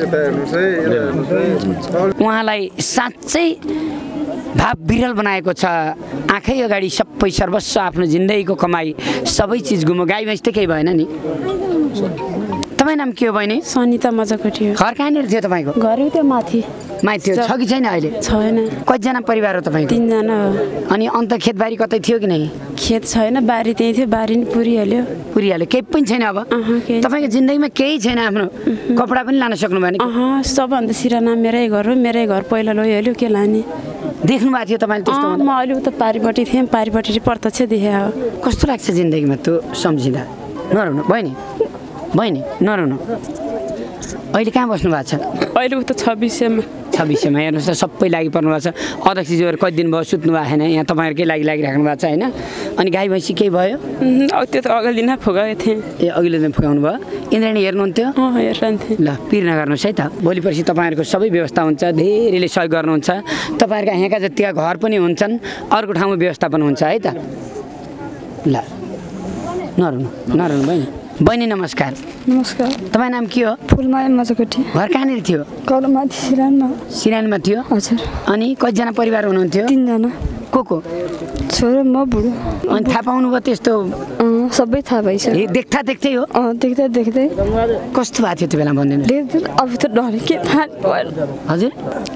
उहाँलाई साँच्चै भाव विरल बनाएको छ। आँखै अगाडि सबै सर्वस्व आफ्नो जिन्दगीको कमाई सबै चिज गुम्यो। गाई भैँस त केही भएन नि? तपाईँ नाम के हो बहिनी? सनिता मजाकोटी हो। घर कहाँनिर थियो तपाईँको? घर त्यो माथि। माथि थियो, छ कि छैन अहिले? छैन। कतिजना परिवार हो तपाईँको? तिनजना हो। अनि अन्त खेतबारी कतै थियो कि नै? खेत छैन, बारी त्यही थियो, बारी नि पुरिहाल्यो। पुरिहाल्यो, केही पनि छैन अब? तपाईँको जिन्दगीमा केही छैन, आफ्नो कपडा पनि लान सक्नु भएन? सबभन्दा सिराना मेरै घर हो, मेरै घर पहिला लैहाल्यो, के लाने? देख्नु भएको थियो तपाईँले त्यस्तो? म अहिले उता पारिपट्टि थिएँ, पारिपट्टि प्रत्यक्ष देखेँ हो। कस्तो लाग्छ जिन्दगीमा त्यो सम्झिँदा? नरुनु बहिनी, बहिनी नरुनु। अहिले कहाँ बस्नु भएको छ? अहिले उता छब्बिसमा। छब्बिसमा हेर्नुहोस् त, सबै लागि पर्नु भएको छ। अध्यक्षज्यूहरू कति दिन भयो सुत्नु भएको छैन, यहाँ तपाईँहरूकै लागि लागिराख्नु भएको छ होइन। अनि गाई भैँसी केही भयो? त्यो त अघिल्लो दिन फुगाएको थिएँ। ए अघिल्लो दिन फुगाउनु भयो? इन्द्रणी हेर्नुहुन्थ्यो? हेर्नुहुन्थ्यो। ल पिर नगर्नुहोस् है त, भोलि पर्सि तपाईँहरूको सबै व्यवस्था हुन्छ, धेरैले सहयोग गर्नुहुन्छ। तपाईँहरूका यहाँका जतिका घर पनि हुन्छन्, अर्को ठाउँमा व्यवस्थापन हुन्छ है त। ल नरुनु नरुनु बहिनी। बहिनी नमस्कार। नमस्कार। तपाईँ नाम के हो? फुलमाया मजाकोटी। घर कहाँनिर थियो? कलमाथि सिरानमा। सिरानमा थियो? हजुर। अनि कतिजना परिवार हुनुहुन्थ्यो? तिनजना। को को? छोरो म बुढो। अनि थाहा पाउनुभयो त्यस्तो? सबै थाहा भइसक्यो। देख्दा देख्दै हो? अँ देख्दा देख्दै। कस्तो भएको थियो त्यो बेला भनिदिनु? अब त डरे के थाहा भएन। हजुर?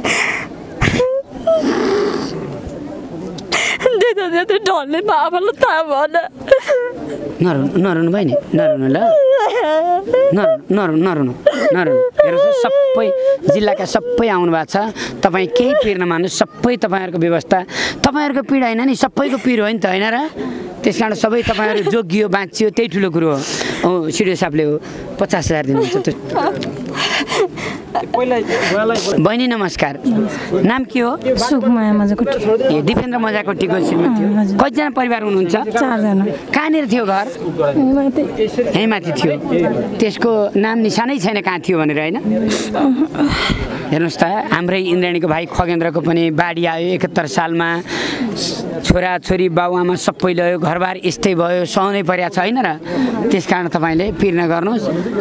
देख्दा देख्दै डरले बाबालाई थाहा भएन। नरुनु नरुनु बहिनी, नरुनु ल, नरुनु नरुनु नरुनु नरुनु। हेर्नुहोस् सबै जिल्लाका सबै आउनु भएको छ। तपाईँ केही पिर नमान्नु, सबै तपाईँहरूको व्यवस्था तपाईँहरूको पिर होइन नि, सबैको पिर हो नि त, होइन र? त्यस कारण सबै तपाईँहरू जोगियो बाँचियो, त्यही ठुलो कुरो हो। सिडिओ साहबले हो पचास हजार दिनुहुन्छ त्यो। बहिनी नमस्कार, नाम के हो? सुखमाया मजाकोटी। ए दिपेन्द्र मजाकोटीको श्रीमती हो। कतिजना परिवार हुनुहुन्छ? चारजना। कहाँनिर थियो घर? यहीँ माथि थियो। त्यसको नाम निशानै छैन कहाँ थियो भनेर होइन? हेर्नुहोस् त, हाम्रै इन्द्रेणीको भाइ खगेन्द्रको पनि बाढी आयो एकहत्तर सालमा। छोरा छोरी बाबुआमा सबै लयो, घरबार यस्तै भयो, सहनै परेको छ होइन र? त्यस कारण तपाईँले पिर नगर्नुहोस्।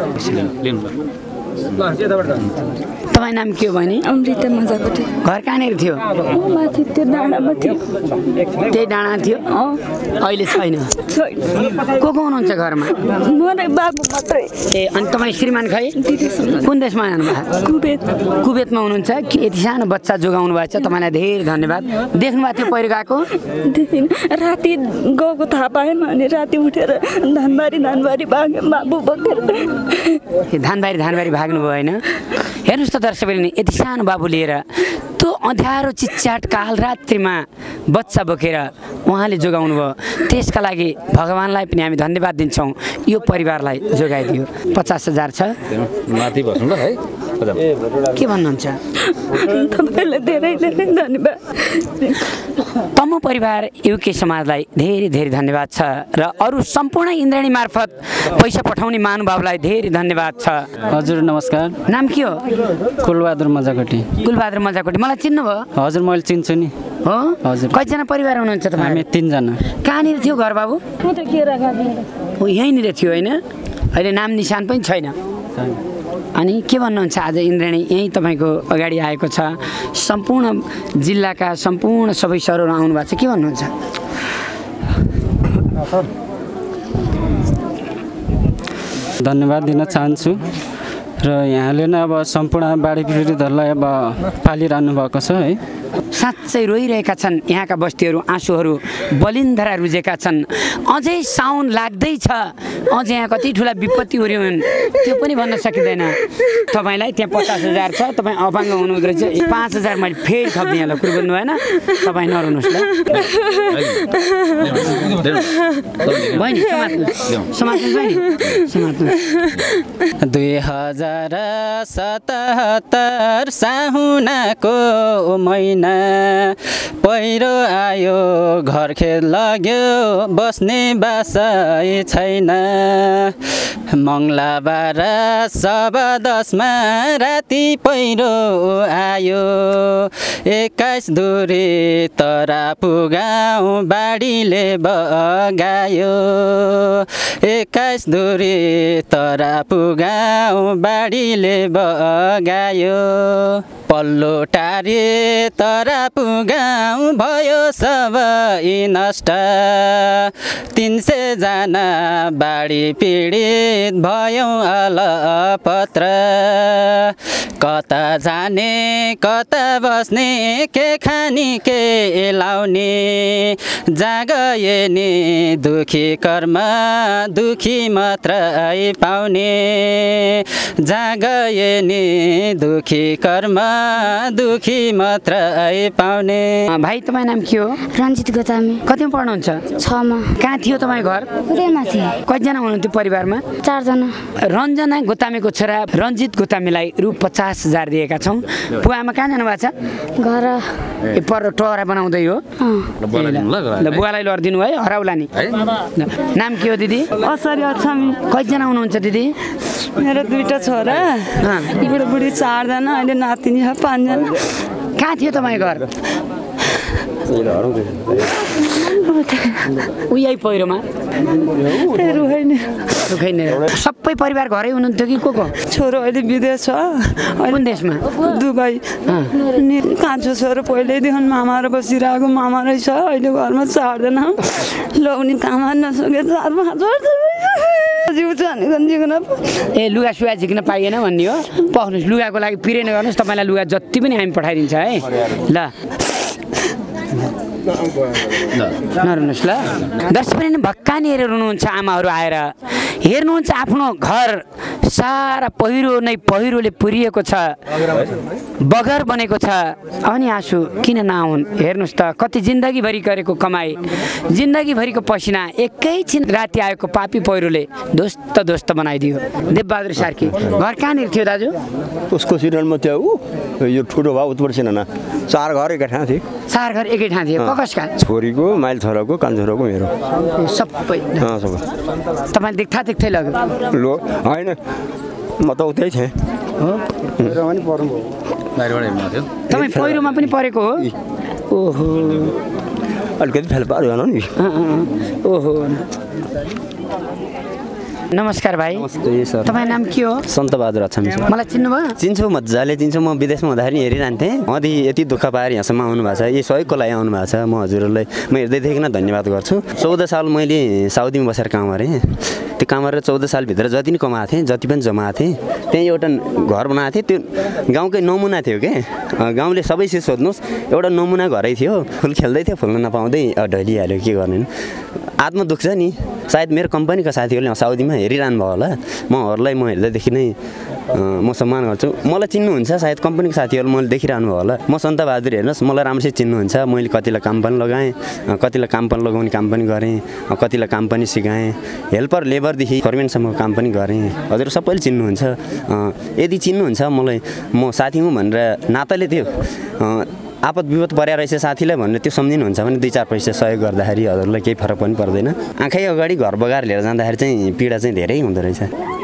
तपाईँ नाम के हो बहिनी? अमृता मजाकोटी। घर कहाँनिर थियो? माथि त्यो डाँडामा थियो। त्यही डाँडा थियो? अहिले छैन? को को हुनुहुन्छ घरमा? म नै बाबु मात्रै। ए अनि तपाईँ श्रीमान खै कुन देशमा जानुभयो? कुवेत। कुवेतमा हुनुहुन्छ। यति सानो बच्चा जोगाउनु भएको छ, तपाईँलाई धेरै धन्यवाद। देख्नु भएको थियो पहिरो गएको? देखिन, राति गएको थाहा पाएन अनि राति उठेर धानबारी धानबारी भाग्यो बाबु बोकेर। धानबारी धानबारी भाग्नुभयो होइन? हेर्नुहोस् त दर्शकले, यति सानो बाबु लिएर त्यो अँध्यारो चिच्चाट काल रात्रिमा बच्चा बोकेर उहाँले जोगाउनु भयो। त्यसका लागि भगवान्लाई पनि हामी धन्यवाद दिन्छौँ। यो परिवारलाई जोगाइदियो। पचास हजार छ माथि बस्नु ल है। के भन्नुहुन्छ? तपाईँलाई धेरै धेरै धन्यवाद। तमु परिवार युके समाजलाई धेरै धेरै धन्यवाद छ र अरू सम्पूर्ण इन्द्रेणी मार्फत पैसा पठाउने महानुभावलाई धेरै धन्यवाद छ। हजुर नमस्कार, नाम के हो? कुलबहादुर मजाकोटी। कुलबहादुर मजाकोटी, मलाई चिन्नुभयो? हजुर मैले चिन्छु नि। हो हजुर। कतिजना परिवार हुनुहुन्छ तपाईँ? हामी तिनजना। कहाँनिर थियो घर बाबु? हो यहीँनिर थियो होइन? अहिले नाम निशान पनि छैन। अनि के भन्नुहुन्छ आज इन्द्रेणी यहीँ तपाईँको अगाडि आएको छ, सम्पूर्ण जिल्लाका सम्पूर्ण सबै सरहरू आउनु भएको छ, के भन्नुहुन्छ? धन्यवाद दिन चाहन्छु र यहाँले नै अब सम्पूर्ण बाढी पीडितहरूलाई अब पालिरहनु भएको छ है। साँच्चै रोइरहेका छन् यहाँका बस्तीहरू, आँसुहरू बलिन्धरा रुजेका छन्। अझै साउन लाग्दैछ, अझै यहाँ कति ठुला विपत्ति हुन् त्यो पनि भन्न सकिँदैन। तपाईँलाई त्यहाँ पचास हजार छ, तपाईँ अपाङ्ग हुनुहुँदो रहेछ, पाँच हजार मैले फेरि थप्दिएँ होला, कुरो बुझ्नु भएन? तपाईँ नरुनुहोस् ल। बहिनी समात्नुहोस्, बहिनी समात्नुहोस्। दुई हजार सतहत्तर साहुनाको महिना पहिरो आयो, घर खेत लाग्यो, बस्ने बासै छैन। मङ्गलबार सभा दसमा राति पहिरो आयो, एक्काइस दुरी तरापु गाउँ बाढीले बगायो। एक्काइस दुरी तरापु गाउँ बाढीले बगायो। पल्लो टारी तरापु गाउँ भयो सबै नष्ट। तिन सय जना बाढी पीडित भयौँ अलपत्र। कता जाने कता बस्ने, के खाने के लाउने, जहाँ गए नि दुखी कर्म दुखी मात्रै पाउने। जहाँ गए नि दुखी कर्म दुखी मात्रै पाउने। भाइ तपाईँ नाम के हो? रञ्जित गोतामी। कतिमा पढ्नुहुन्छ? छमा। कहाँ थियो तपाईँ घर? माथि। कतिजना हुनुहुन्थ्यो परिवारमा? चारजना। रञ्जना गोतामीको छोरा रञ्जित गोतामीलाई रु पचास हजार दिएका छौँ। बुवामा कहाँ जानु भएको छ? घर। ए पर टोरा बनाउँदै हो? ल बुवालाई लडिदिनु है, हराउला नि। नाम के हो दिदी? असरी अछामी। कतिजना हुनुहुन्छ दिदी? मेरो दुईटा छोरा, बुढी चारजना, अहिले नातिनी छ पाँचजना। कहाँ थियो तपाईँ घर? उही पहिरोमा सबै परिवार घरै हुनुहुन्थ्यो कि को को? छोरो अहिले विदेश छ। कुन देशमा? दुबई। कान्छो छोरो पहिल्यैदेखि मामा र बसिरहेको मामा रहेछ, अहिले घरमा चारजना। ल उनी काम नसके चार पाँच वर्ष ए लुगा सुगा झिक्न पाइएन भन्ने हो? पाउनुहोस्, लुगाको लागि पिरे नगर्नुहोस्, तपाईँलाई लुगा जति पनि हामी पठाइदिन्छ है। ल नरुनुहोस् ल। दर्शकवृन्द भक्कानीहरू रुनुहुन्छ आमाहरू आएर हेर्नुहुन्छ आफ्नो घर सारा पहिरो नै पहिरोले पुरिएको छ, बगर बनेको छ अनि आँसु किन नआउन्। हेर्नुहोस् त कति जिन्दगीभरि गरेको कमाई, जिन्दगीभरिको पसिना एकैछिन राति आएको पापी पहिरोले ध्वस्त ध्वस्त बनाइदियो। देवबहादुर सार्की घर कहाँनिर थियो दाजु? उसको सिरियलमा थियो ऊ यो ठुलो भाउ उत्पर्छिन न चार घर एकै ठाउँ थियो। चार घर एकै ठाउँ थियो कसका? छोरीको, माइल छोराको, कान्छोराको, मेरो सबै सबै। तपाईँ देख्था देख्थै लग्यो? लो होइन म त उतै थिएँ। तपाईँ पहिरोमा पनि परेको हो? ओहो अलिकति फेल पार्यो नि। ओहो नमस्कार भाइ। नमस्ते सर। तपाईँ नाम के हो? सन्तबहादुर अछामी। मलाई चिन्नुभयो? चिन्छु, मजाले चिन्छु। म विदेशमा हुँदाखेरि हेरिरहन्थेँ, अझै यति दुःख पाएर यहाँसम्म आउनु भएको छ, यो सहयोगको लागि आउनु भएको छ। म हजुरहरूलाई म हृदयदेखि धन्यवाद गर्छु। चौध साल मैले साउदीमा बसेर काम गरेँ। त्यो काम गरेर चौध सालभित्र जति पनि कमाएको थिएँ, जति पनि जमाएको थिएँ, त्यहीँ एउटा घर बनाएको थिएँ। त्यो गाउँकै नमुना थियो के, गाउँले सबैसित सोध्नुहोस्, एउटा नमुना घरै थियो। फुल खेल्दै थियो, फुल्न नपाउँदै ढलिहाल्यो, के गर्ने। आत्मा दुख्छ नि। सायद मेरो कम्पनीका साथीहरूले साउदीमा हेरिरहनु भयो होला। महरूलाई म हेर्दैदेखि नै म सम्मान गर्छु। मलाई चिन्नुहुन्छ सायद कम्पनीको साथीहरू, मैले देखिरहनु भयो होला। म सन्तबहादुर हेर्नुहोस्, मलाई राम्रोसित चिन्नुहुन्छ। मैले कतिलाई काम पनि लगाएँ, कतिलाई काम पनि लगाउने काम पनि गरेँ, कतिलाई काम पनि सिकाएँ, हेल्पर लेबरदेखि फर्मेनसम्म काम पनि गरेँ। हजुर सबैले चिन्नुहुन्छ। यदि चिन्नुहुन्छ मलाई, म साथी हुँ भनेर नाताले त्यो आपद विपद परेर रहेछ साथीलाई भनेर त्यो सम्झिनुहुन्छ भने दुई चार पैसा सहयोग गर्दाखेरि हजुरलाई केही फरक पनि पर्दैन। आँखै अगाडि घर बगाएर लिएर जाँदाखेरि चाहिँ पीडा चाहिँ धेरै हुँदो रहेछ।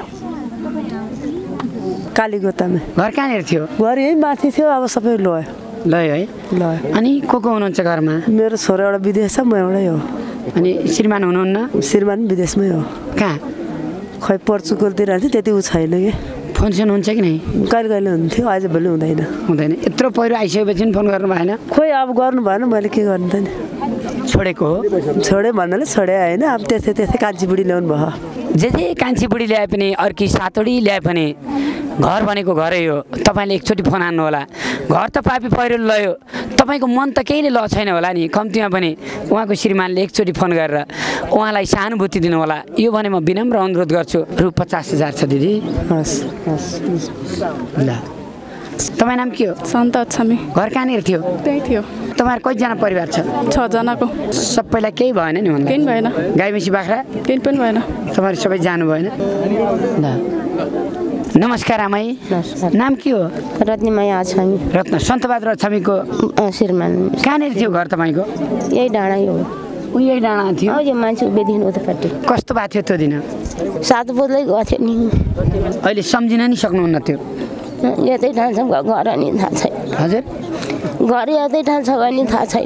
कालीगोतामा घर कहाँनिर थियो? घर यही माथि थियो, अब सबै लयो लयो है। ल अनि को को हुनुहुन्छ घरमा? मेरो छोरा एउटा विदेश छ, म एउटै हो। अनि श्रीमान हुनुहुन्न? श्रीमान विदेशमै हो। कहाँ? खै पोर्चुगलतिर थियो, त्यति ऊ छैन कि। फोन सोन हुन्छ कि नै? कहिले कहिले हुन्थ्यो, आज भोलि हुँदैन। हुँदैन। यत्रो पहिरो आइसकेपछि फोन गर्नु भएन? खोइ अब गर्नु भएन, मैले के गर्नु त नि। छोडेको हो? छोडे भन्नाले छोडे होइन, अब त्यस्तै त्यस्तै कान्छी बुढी ल्याउनु भयो। जे जे कान्छी बुढी ल्याए पनि, अर्की सातोडी ल्याए पनि घर भनेको घरै हो। तपाईँले एकचोटि फोन हान्नु होला। घर त पापी पहिरो लयो, तपाईँको मन त केहीले ल छैन होला नि। कम्तीमा पनि उहाँको श्रीमानले एकचोटि फोन गरेर उहाँलाई सहानुभूति दिनु होला। यो भने म विनम्र अनुरोध गर्छु। रु पचास हजार छ दिदी। हस् हस् ल। तपाईँ नाम के हो? सन्त अछामी। घर कहाँनिर थियो? त्यही थियो। तपाईँहरू कतिजना परिवार छ? छजनाको। सबैलाई केही भएन नि भन्दा? केही भएन। गाई भैँसी बाख्रा? केही पनि भएन। तपाईँहरू सबै जानु भएन? ल। नमस्कार आमाई। नाम के हो? रत्नमाया अछामी। रत्न सन्तबहादुर अछामीको श्रीमान। कहाँनिर थियो घर तपाईँको? यही डाँडा यो ऊ यही डाँडा थियो? यो मान्छे उभिदेखि उतापट्टि। कस्तो भएको थियो त्यो दिन? सात बज्दै गएको थियो नि। अहिले सम्झिन नि सक्नुहुन्न त्यो? यतै ठान्छ घर अनि थाहा छैन। हजुर घर यतै ठान्छ भने थाहा छैन।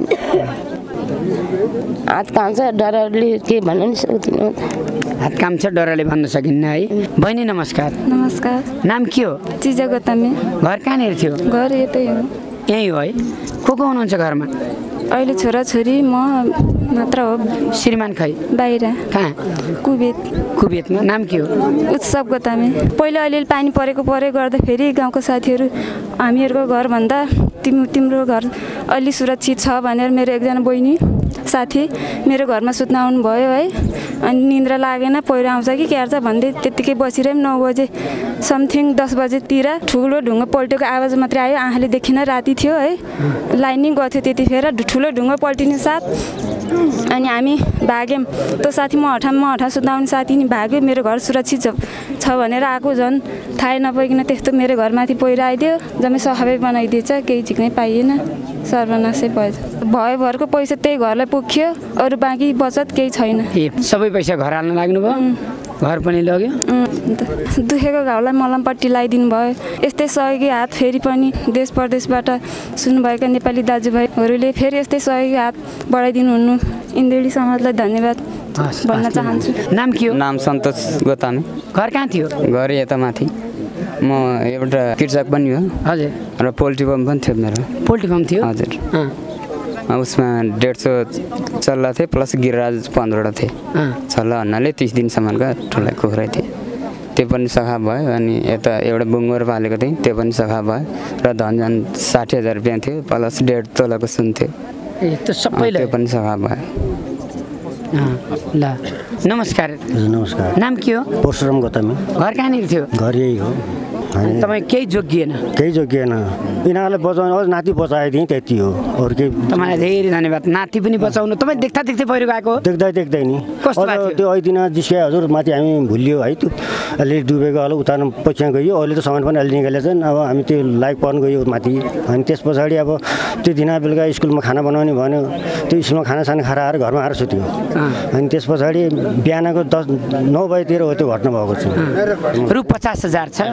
हात कान्छ डरले के भन्न नि सक्दिनँ। हात काम छ डरले भन्न सकिन्न है। बहिनी नमस्कार। नमस्कार। नाम के हो? चिजा गोतामी। घर कहाँनिर थियो? घर यतै हो। यहीँ हो है। को को हुनुहुन्छ घरमा? अहिले छोराछोरी म मात्र हो। श्रीमान खै? बाहिर। कहाँ? कुवेत। कुवेतमा। नाम के हो? उत्सव गोतामी। पहिला अलिअलि पानी परेको परे गर्दाखेरि गाउँको साथीहरू हामीहरूको घरभन्दा तिम्रो तिम्रो घर अलि सुरक्षित छ भनेर मेरो एकजना बहिनी साथी मेरो घरमा सुत्न आउनुभयो है। अनि निन्द्रा लागेन, पहिरो आउँछ कि के गर्छ भन्दै त्यत्तिकै बसिरह्यो। नौ बजे समथिङ दस बजेतिर ठुलो ढुङ्गा पल्टेको आवाज मात्रै आयो, आँखाले देखिन। राति थियो है, लाइनिङ गएको थियो त्यतिखेर। ठुलो ढुङ्गा पल्टिने साथ अनि हामी भाग्यौँ। त्यो साथी म हठाम म हठाम सुत्न आउने साथी नि भाग्यो। मेरो घर सुरक्षित छ भनेर आएको, झन् थाहै नपाइकन त्यस्तो मेरो घरमाथि पहिरो आइदियो। जम्मै सफाइ बनाइदिएछ, केही झिक्नै पाइएन, सर्वनाशै भयो। भयोभरको पैसा त्यही घरलाई पुग्यो, अरू बाँकी बचत केही छैन। ए सबै पैसा घर हाल्न लाग्नु भयो? घर पनि लग्यो? दुखेको घाउलाई मलमपट्टि लगाइदिनु भयो। यस्तै सहयोगी हात फेरि पनि देश प्रदेशबाट सुन्नुभएका नेपाली दाजुभाइहरूले फेरि यस्तै सहयोगी हात बढाइदिनु हुनु इन्द्रेणी समाजलाई धन्यवाद भन्न चाहन्छु। नाम के हो? नाम सन्तोष गोतामी। घर कहाँ थियो? घर यता माथि। म एउटा कृषक पनि हो। हजुर। र पोल्ट्री फार्म पनि थियो मेरो। पोल्ट्री फार्म थियो? हजुर। उसमा डेढ सौ चल्ला थिए प्लस गिराज पन्ध्रवटा थिए। चल्ला भन्नाले तिस दिनसम्मका ठुला कुखुरा थिए, त्यो पनि सखा भयो। अनि यता एउटा बुङ्गुर पालेको थिएँ, त्यो पनि सखा भयो। र धन झन् साठी हजार रुपियाँ थियो, प्लस डेढ तोलाको सुन थियो। ए त्यो सबैले त्यो पनि सफा भयो। ल नमस्कार। नमस्कार। नाम के हो? परशुराम गौतम। घर कहाँनिर थियो? घर यही हो। तपाईँ केही जोगिएन? केही जोगिएन, यिनीहरूलाई बचाउनु अझ नाति बचाइदिएँ त्यति हो, अरू केही। तपाईँलाई धेरै धन्यवाद। नाति पनि बचाउनु। तपाईँ देख्दा देख्दै पहिरो गएको? देख्दै देख्दै नि कस्तो भएको? त्यो अहिले जिस्कायो हजुर, माथि हामी भुलियो है, त्यो अलि डुबेको होला, उतार्नु पछि गयो। अहिले त सामान पनि अलि निकालेको छन्। अब हामी त्यो लाइक पर्न गयो माथि। अनि त्यस पछाडि अब त्यो दिन बेलुका स्कुलमा खाना बनाउने भन्यो, त्यो स्कुलमा खाना साना खाएर आएर घरमा आएर सुत्यो। अनि त्यस पछाडि बिहानको दस नौ बजीतिर हो त्यो घटना भएको छ। रु पचास हजार छ।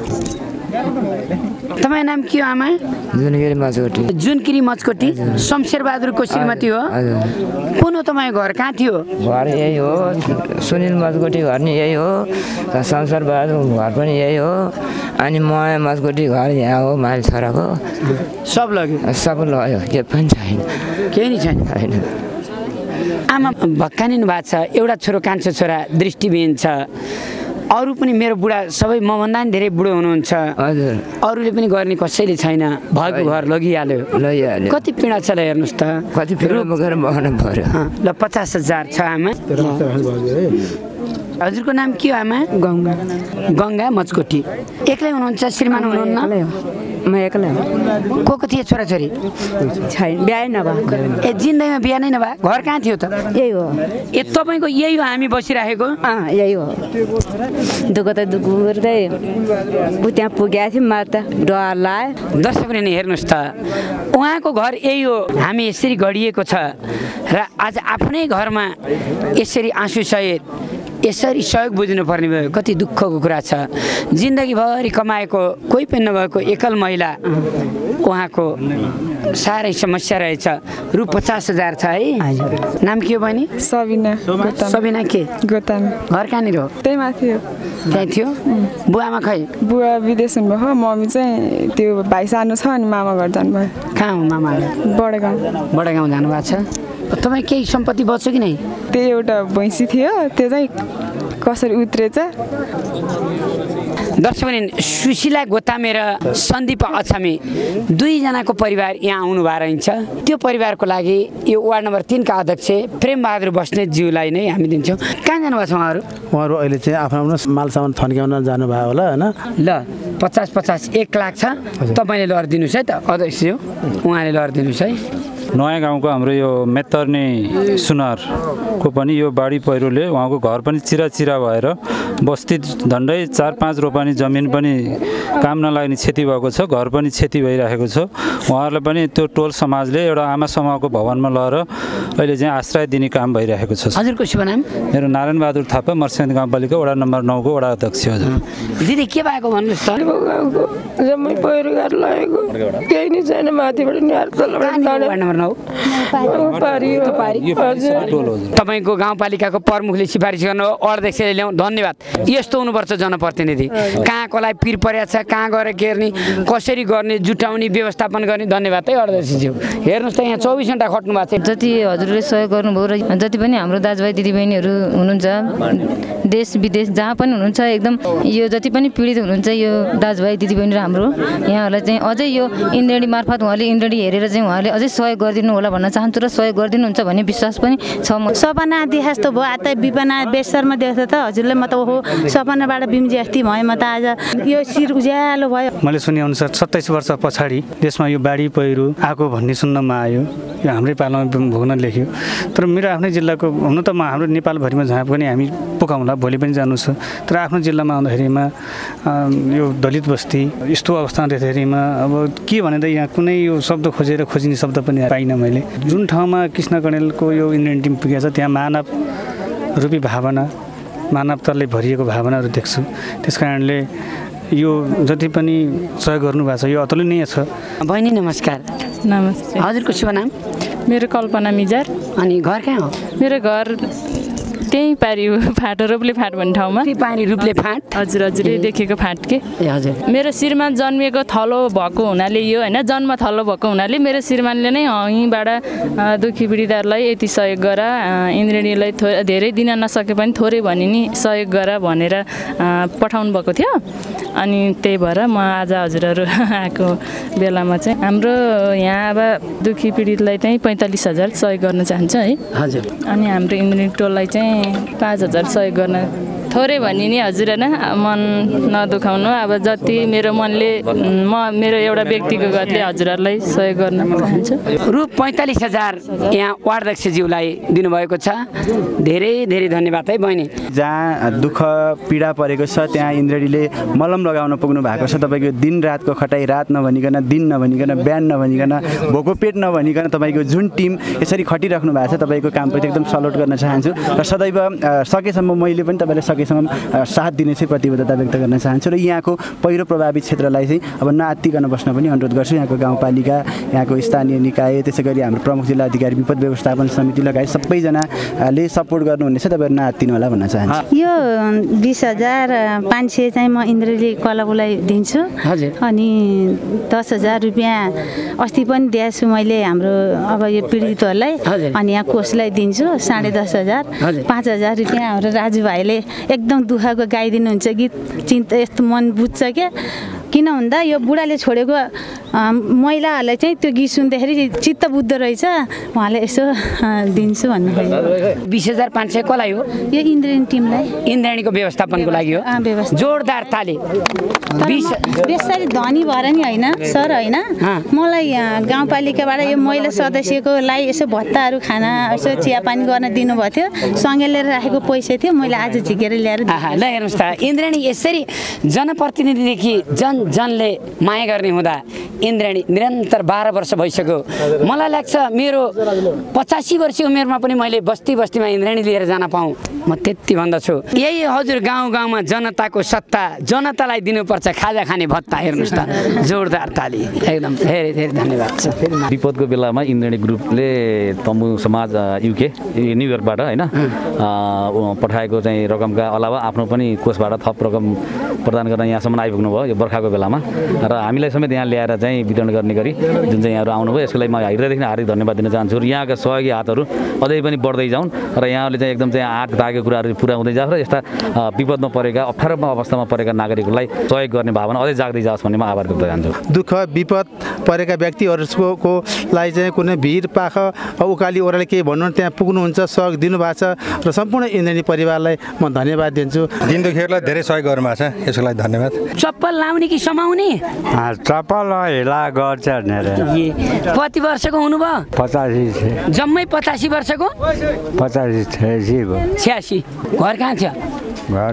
तपाईँ नाम के हो आमा? जुनगिरी मजकोटी। जुनगिरी मजकोटी। शमशेरबहादुरको श्रीमती हो? कुन हो तपाईँ घर? कहाँ थियो? घर यही हो, सुनिल मजकोटी घर नि यही हो, शमशेरबहादुर घर पनि यही हो, अनि म मजकोटी घर यहाँ हो, माइल छोराको। सब लग्यो? सब लग्यो, के पनि छैन। केही नि छैन? छैन। आमा भक्कानिनु भएको छ, एउटा छोरो कान्छो छोरा दृष्टिविहीन छ, अरू पनि मेरो बुढा सबै मभन्दा पनि धेरै बुढो हुनुहुन्छ। हजुर। अरूले पनि गर्ने कसैले छैन, भएको घर लगिहाल्यो। लगिहाल्यो। कति पीडा छ ल, हेर्नुहोस् त। कति पीडा बोकेर बगाउनु पर्यो। ल पचास हजार छ आमा। हजुरको नाम के हो आमा? गङ्गा। गङ्गा मजकोटी। एक्लै हुनुहुन्छ? श्रीमान हुनुहुन्न? म एक्लै हो। को को थिए छोराछोरी? छैन, बिहा नभएको। ए जिन्दगीमा बिहा नै नभए? घर कहाँ थियो त? यही हो। ए तपाईँको यही हो हामी बसिराखेको? अँ यही हो। दुःख त दुःख गर्दै त्यहाँ पुगेको थियौँ, मलाई त डर लाग्यो। दर्शकले नि हेर्नुहोस् त, उहाँको घर यही हो, हामी यसरी गढिएको छ र आज आफ्नै घरमा यसरी आँसुसहित यसरी सहयोग बुझ्नुपर्ने भयो। कति दुःखको कुरा छ। जिन्दगीभरि कमाएको कोही पनि नभएको एकल महिला, उहाँको साह्रै समस्या रहेछ। रु पचास हजार छ है। नाम के हो बहिनी? सबिना। सबिना के? गोताम। घर कहाँनिर हो? त्यही माथि हो। त्यहीँ थियो? बुवामा खै? बुवा विदेश हुनुभयो, मम्मी चाहिँ त्यो भाइ सानो छ अनि मामा घर जानुभयो। कहाँ हो मामा? बडेगाउँ। बडेगाउँ जानुभएको छ। तपाईँ केही सम्पत्ति बच्यो कि नै? त्यो एउटा भैँसी थियो, त्यो चाहिँ कसरी उत्रेछ। दर्शकले सुशीला गोतामे र सन्दीप अछामी दुईजनाको परिवार यहाँ आउनु भएको रहन्छ। त्यो परिवारको लागि यो वार्ड नम्बर तिनका अध्यक्ष प्रेमबहादुर बस्नेतज्यूलाई नै हामी दिन्छौँ। कहाँ जानुभएको छ उहाँहरू? उहाँहरू अहिले चाहिँ आफ्नो आफ्नो मालसामान थन्क्याउन जानुभयो होला होइन। ल पचास पचास एक लाख छ, तपाईँले लहर दिनुहोस् है त अध्यक्षज्यू, उहाँले लहर दिनुहोस् है। नयाँ गाउँको हाम्रो यो मेत्तर्ने सुनारको पनि यो बाढी पहिरोले उहाँको घर पनि चिराचिरा भएर बस्ती झन्डै चार पाँच रोपानी जमिन पनि काम नलाग्ने क्षति भएको छ, घर पनि क्षति भइरहेको छ। उहाँहरूलाई पनि त्यो टोल समाजले एउटा आमा समूहको भवनमा लगेर अहिले चाहिँ आश्रय दिने काम भइरहेको छ। हजुरको शुभ नाम? मेरो नारायण बहादुर थापा, मर्स्याङ गाउँपालिका वडा नम्बर नौको वडा अध्यक्ष। हजुर दिदी के भएको भन्नुहोस् त? जम्मै पहिरो गएर लगेको, केही नै छैन, माथिबाट तपाईँको गाउँपालिकाको प्रमुखले सिफारिस गर्नु, अध्यक्षले ल्याउँ, धन्यवाद। यस्तो हुनुपर्छ जनप्रतिनिधि। कहाँ कसलाई पिर परेको छ, कहाँ गएर केर्ने, कसरी गर्ने, जुटाउने, व्यवस्थापन गर्ने। धन्यवाद है अध्यक्षज्यू। हेर्नुहोस् त यहाँ चौबिस घन्टा खट्नु भएको छ। जति हजुरले सहयोग गर्नुभयो र जति पनि हाम्रो दाजुभाइ दिदीबहिनीहरू हुनुहुन्छ देश विदेश जहाँ पनि हुनुहुन्छ, एकदम यो जति पनि पीडित हुनुहुन्छ यो दाजुभाइ दिदीबहिनी र हाम्रो यहाँहरूलाई चाहिँ अझै यो इन्द्रेणी मार्फत उहाँले इन्द्रेणी हेरेर चाहिँ उहाँले अझै सहयोग गरिदिनु होला भन्न चाहन्छु र सहयोग गरिदिनुहुन्छ भन्ने विश्वास पनि छ। म सपना देखास त भयो, आता विपना बेसरमा देख्छ त हजुरले, म त ओहो सपनाबाट बिम्जी अस्ति भयो, म त आज यो शिर उज्यालो भयो। मैले सुने अनुसार सत्ताइस वर्ष पछाडि देशमा यो बाढी पहिरो आएको भन्ने सुन्नमा आयो, यो हाम्रै पालामा भोग्न लेख्यो। तर मेरो आफ्नै जिल्लाको हुनु त म हाम्रो नेपालभरिमा जहाँ पनि हामी पुगाउँला, भोलि पनि जानु छ, तर आफ्नो जिल्लामा आउँदाखेरिमा यो दलित बस्ती यस्तो अवस्था देख्दाखेरिमा अब के भने त यहाँ कुनै यो शब्द खोजेर खोजिने शब्द पनि पाइनँ मैले। जुन ठाउँमा कृष्ण कणेलको यो इन्डियन टिम पुगेको छ त्यहाँ मानव रूपी भावना, मानवताले भरिएको भावनाहरू देख्छु। त्यस कारणले यो जति पनि सहयोग गर्नुभएको छ यो अतुलनीय छ। बहिनी नमस्कार। नमस्ते। हजुरको शुभ नाम? मेरो कल्पना मिजार। अनि घर कहाँ हो? मेरो घर त्यही पारी फाट रोप्ले फाट भन्ने ठाउँमा पारी रोप्ले फाट हजुर हजुर देखेको फाट के हजुर मेरो श्रीमान जन्मिएको थलो भएको हुनाले यो होइन जन्म थलो भएको हुनाले मेरो श्रीमानले नै यहीँबाट दुखी पीडितहरूलाई यति सहयोग गर इन्द्रेणीलाई थो धेरै दिन नसके पनि थोरै भनी नि सहयोग गर भनेर पठाउनु भएको थियो अनि त्यही भएर म आज हजुरहरू आएको बेलामा चाहिँ हाम्रो यहाँ अब दुखी पीडितलाई चाहिँ पैँतालिस हजार सहयोग गर्न चाहन्छ है हजुर अनि हाम्रो इन्द्रेणी टोललाई चाहिँ पाँच हजार सहयोग गर्न थोरै भनी नि हजुर होइन मन नदुखाउनु अब जति मेरो मनले म मेरो एउटा व्यक्तिको गतिले हजुरहरूलाई सहयोग गर्न चाहन्छु रु पैँतालिस हजार यहाँ वार्डध्यक्षज्यूलाई दिनुभएको छ धेरै धेरै धन्यवाद है बहिनी जहाँ दुःख पीडा परेको छ त्यहाँ इन्द्रेणीले मलम लगाउन पुग्नु भएको छ तपाईँको दिन रातको खटाइ रात नभनिकन दिन नभनिकन बिहान नभनिकन भोको पेट नभनिकन तपाईँको जुन टिम यसरी खटिराख्नु भएको छ तपाईँको कामप्रति एकदम सल्युट गर्न चाहन्छु र सदैव सकेसम्म मैले पनि तपाईँलाई सकेसम्म साथ दिने चाहिँ प्रतिबद्धता व्यक्त गर्न चाहन्छु र यहाँको पहिरो प्रभावित क्षेत्रलाई चाहिँ अब नआत्तिकन बस्न पनि अनुरोध गर्छु यहाँको गाउँपालिका यहाँको स्थानीय निकाय त्यसै गरी हाम्रो प्रमुख जिल्ला अधिकारी विपद व्यवस्थापन समिति लगायत सबैजनाले सपोर्ट गर्नुहुनेछ तपाईँहरू नआत्तिनु होला भन्न चाहन्छु यो बिस हजार पाँच सय चाहिँ म इन्द्रेणी क्लबलाई दिन्छु अनि दस हजार रुपियाँ अस्ति पनि दिएछु मैले हाम्रो अब यो पीडितहरूलाई अनि यहाँ कोषलाई दिन्छु साढे दस हजार पाँच हजार रुपियाँ हाम्रो राजुभाइले एकदम दुःखको गाइदिनुहुन्छ गीत चिन्ता यस्तो मन बुझ्छ क्या किन भन्दा यो बुढाले छोडेको महिलाहरूलाई चाहिँ त्यो गीत सुन्दाखेरि चित्त बुझ्दो रहेछ उहाँले यसो दिन्छु भन्नु खोजेको बिस हजार पाँच सय कसलाई हो यो इन्द्रेणी टिमलाई इन्द्रेणीको व्यवस्थापनको लागि हो जोरदार ताली बेसारी धनी भएर नि होइन सर होइन मलाई गाउँपालिकाबाट यो महिला सदस्यकोलाई यसो भत्ताहरू खाना यसो चियापानी गर्न दिनुभएको थियो सँगै लिएर राखेको पैसा थियो मैले आज झिकेर ल्याएर ल हेर्नुहोस् त इन्द्रेणी यसरी जनप्रतिनिधिदेखि जन जनले माया गर्ने हुँदा इन्द्रेणी निरन्तर बाह्र वर्ष भइसक्यो मलाई लाग्छ मेरो पचासी वर्ष उमेरमा पनि मैले बस्ती बस्तीमा इन्द्रेणी लिएर जान पाऊँ म त्यति भन्दछु यही हजुर गाउँ गाउँमा जनताको सत्ता जनतालाई दिनुपर्छ खाजा खाने भत्ता हेर्नुहोस् त जोरदार ताली एकदम धेरै धेरै धन्यवाद छ विपदको बेलामा इन्द्रेणी ग्रुपले तम्बु समाज युके न्युयोर्कबाट होइन पठाएको चाहिँ रकमका अलावा आफ्नो पनि कोषबाट थप रकम प्रदान गर्न यहाँसम्म आइपुग्नु भयो यो बर्खाको बेलामा र हामीलाई समेत यहाँ ल्याएर चाहिँ वितरण गर्ने गरी जुन चाहिँ यहाँहरू आउनुभयो यसको लागि म हृदयदेखि हार्दिक धन्यवाद दिन चाहन्छु र यहाँका सहयोगी हातहरू अझै पनि बढ्दै जाउन् र यहाँहरूले चाहिँ एकदम चाहिँ आँट तागेको कुराहरू पुरा हुँदै जाओस् र यस्ता विपदमा परेका अप्ठ्यारो अवस्थामा परेका नागरिकहरूलाई सहयोग गर्ने भावना अझै जाग्दै जाओस् भन्ने म आभार व्यक्त चाहन्छु दुःख विपद परेका व्यक्तिहरूको लागि चाहिँ कुनै भिड पाख उकाली ओह्राली केही भन्नु त्यहाँ पुग्नुहुन्छ सहयोग दिनुभएको छ र सम्पूर्ण इन्द्रेणी परिवारलाई म धन्यवाद दिन्छु दिन दुखीहरूलाई धेरै सहयोग गर्नुभएको छ यसको लागि धन्यवाद चप्पल लाउने कि समाउने चप्पल हिला गर्छ कति वर्षको हुनुभयो पचासी जम्मै पचासी वर्षको पचासी छ्यासी भयो छ्यासी घर कहाँ छ घर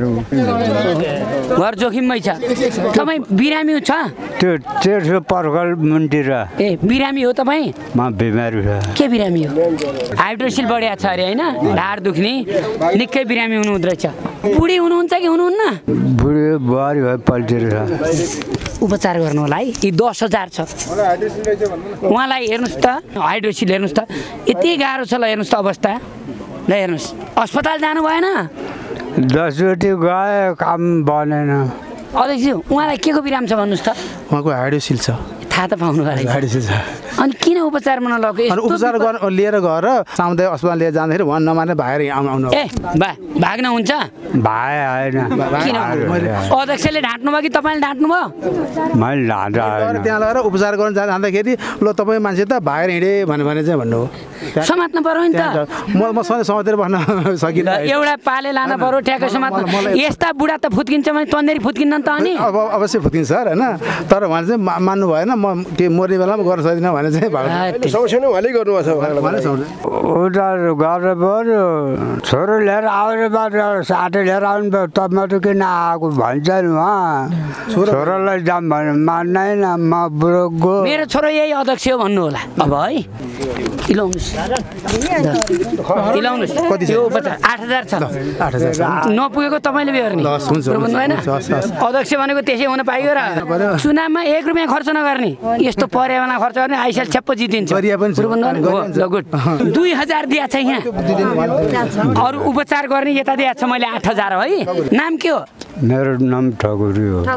घर जोखिममै छ तपाईँ बिरामी छ त्यो तेर्सो पर्खल मुन्तिर ए बिरामी हो तपाईँ म बिमारी छ के बिरामी हो हाइड्रोसिल बढिया छ अरे होइन ढाड दुख्ने निकै बिरामी हुनुहुँदो रहेछ बुढी हुनुहुन्छ कि हुनुहुन्न बुढी बुहारी भए पल्टेर उपचार गर्नु होला है यी दस हजार छ उहाँलाई हेर्नुहोस् त हाइड्रोसिल हेर्नुहोस् त यति गाह्रो छ ल हेर्नुहोस् त अवस्था ल हेर्नुहोस् अस्पताल जानु भएन दसचोटि गयो काम बनेन अध्यक्ष उहाँलाई के को बिराम छ भन्नुहोस् त उहाँको हाइड्रोसिल छ थाहा त पाउनु भयो हाइड्रोसिल छ अनि किन उपचारमा नलग्यो अनि उपचार गर्न लिएर गएर सामुदायिक अस्पताल लिएर जाँदाखेरि उहाँ नमाने भागेर आउनु ए बा भाग्न हुन्छ भाइ आएन किन अध्यक्षले ढाँट्नु भयो कि तपाईँले ढाँट्नु भयो मैले ढाँटा त्यहाँ लगेर उपचार गर्न जाँदाखेरि ल तपाईँ मान्छे त भागेर हिँडे भने भने चाहिँ भन्नु हो समात्नु पर्यो नि त म म सधैँ समातेर भन्न सकिनँ एउटा पाले लानु पर्यो ठ्याक्कै समात्नु यस्ता बुढा त फुत्किन्छ भने तन्देरी फुत्किन्न त अनि अब अवश्य फुत्किन्छ सर होइन तर उहाँले चाहिँ मान्नु भएन म के मर्ने बेलामा गर्न सक्दिनँ भने चाहिँ समस्या नै उहाँले गर्नुभएको छ उता गरेर पऱ्यो छोरो लिएर आएर साथी लिएर आउनु भयो तबमा त किन आएको भन्छ नि उहाँ छोरोलाई जाम भने मान्दैन म बुढो गयो मेरो छोरो यही अध्यक्ष हो भन्नु होला अब है किलाउनुहोस् मिलाउनुहोस् यो बच्चा आठ हजार छ नपुगेको तपाईँले बेहोर्ने प्रबन्ध होइन अध्यक्ष भनेको त्यसै हुन पाइयो र चुनावमा एक रुपियाँ खर्च नगर्ने यस्तो पर्यावरण खर्च गर्ने आइसाल छ्याप्प जितिन्छ प्रबन्ध हो ल गुड दुई हजार दिएको छ यहाँ अरू उपचार गर्ने यता दिएको छ मैले आठ हजार है नाम के हो मेरो नाम ठकुरी हो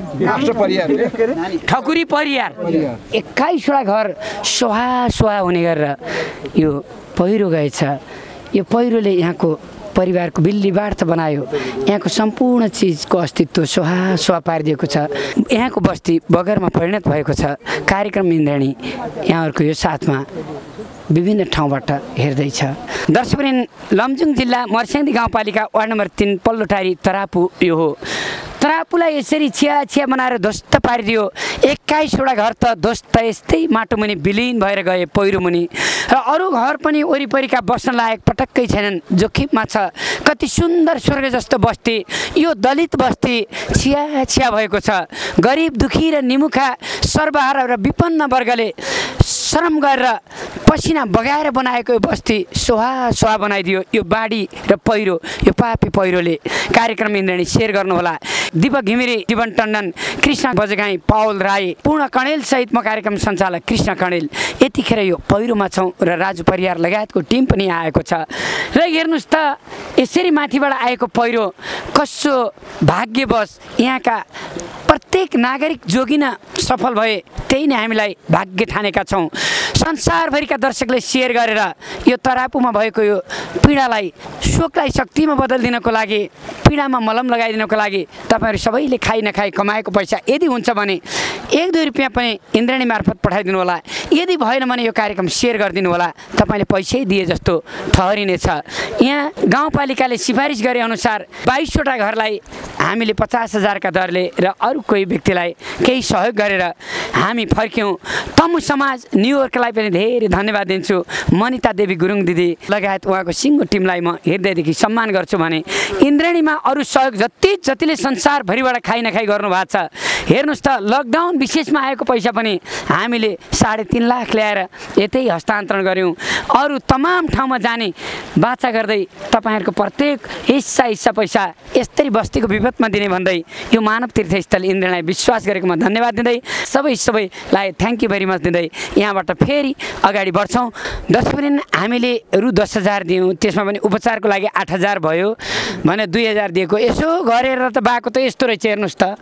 ठकुरी परियार एक्काइसवटा घर सोहा सोहा हुने गरेर यो पहिरो गएछ यो पहिरोले यहाँको परिवारको बिल्लीबाड त बनायो यहाँको सम्पूर्ण चिजको अस्तित्व सोहा सोहा पारिदिएको छ यहाँको बस्ती बगरमा परिणत भएको छ कार्यक्रम इन्द्रेणी यहाँहरूको यो साथमा विभिन्न ठाउँबाट हेर्दैछ दर्शकवृन्द लमजुङ जिल्ला मर्स्याङ्दी गाउँपालिका वार्ड नम्बर तीन पल्लोटारी तरापु यो हो तरापुलाई यसरी चिया चिया बनाएर ध्वस्त पारिदियो एक्काइसवटा घर त ध्वस्त यस्तै माटो मुनि विलिन भएर गए पहिरो मुनि र अरू घर पनि वरिपरिका बस्न लायक पटक्कै छैनन् जोखिममा छ कति सुन्दर स्वर्ग जस्तो बस्ती यो दलित बस्ती चिया चिया भएको छ गरिब दुखी र निमुखा सर्वहारा र विपन्न वर्गले श्रम गरेर पसिना बगाएर बनाएको यो बस्ती सोहा सोहा बनाइदियो यो बाढी र पहिरो यो पापी पहिरोले कार्यक्रम इन्द्रेणी सेयर गर्नुहोला दीपक घिमिरे जीवन टन्डन कृष्ण बजगाई पावल राई पूर्ण कणेल सहित म कार्यक्रम सञ्चालक कृष्ण कणेल यतिखेर यो पहिरोमा छौँ र राजु परियार लगायतको टिम पनि आएको छ र हेर्नुहोस् त यसरी माथिबाट आएको पहिरो कसो भाग्यवश यहाँका प्रत्येक नागरिक जोगिन सफल भए त्यही नै हामीलाई भाग्य ठानेका छौँ संसारभरिका दर्शकले सेयर गरेर यो तरापुमा भएको यो पीडालाई शोकलाई शक्तिमा बदलिदिनको लागि पीडामा मलम लगाइदिनको लागि तपाईँहरू सबैले खाइ नखाइ कमाएको पैसा यदि हुन्छ भने एक दुई रुपियाँ पनि इन्द्रेणी मार्फत पठाइदिनु होला यदि भएन भने यो कार्यक्रम सेयर गरिदिनु होला तपाईँले पैसै दिए जस्तो ठहरिनेछ यहाँ गाउँपालिकाले सिफारिस गरे अनुसार बाइसवटा घरलाई हामीले पचास हजारका दरले र अरू कोही व्यक्तिलाई केही सहयोग गरेर हामी फर्क्यौँ तमु समाज न्युयोर्कलाई पनि धेरै धन्यवाद दिन्छु मनिता देवी गुरुङ दिदी लगायत उहाँको सिङ्गो टिमलाई म हृदयदेखि सम्मान गर्छु भने इन्द्रेणीमा अरू सहयोग जति जतिले संसारभरिबाट खाइ नखाइ गर्नुभएको छ हेर्नुहोस् त लकडाउन विशेषमा आएको पैसा पनि हामीले साढे तिन लाख ल्याएर यतै हस्तान्तरण गऱ्यौँ अरू तमाम ठाउँमा जाने बाचा गर्दै तपाईँहरूको प्रत्येक हिस्सा हिस्सा पैसा यस्तरी बस्तीको विपदमा दिने भन्दै यो मानव तीर्थस्थल इन्द्रेणीलाई विश्वास गरेकोमा धन्यवाद दिँदै सबै सबैलाई थ्याङ्क यू भेरी मच दिँदै यहाँबाट फेरि अगाडि बढ्छौँ दसवटा हामीले रु दस हजार दियौँ त्यसमा पनि उपचारको लागि आठ हजार भयो भने दुई हजार दिएको यसो गरेर त भएको त यस्तो रहेछ हेर्नुहोस् त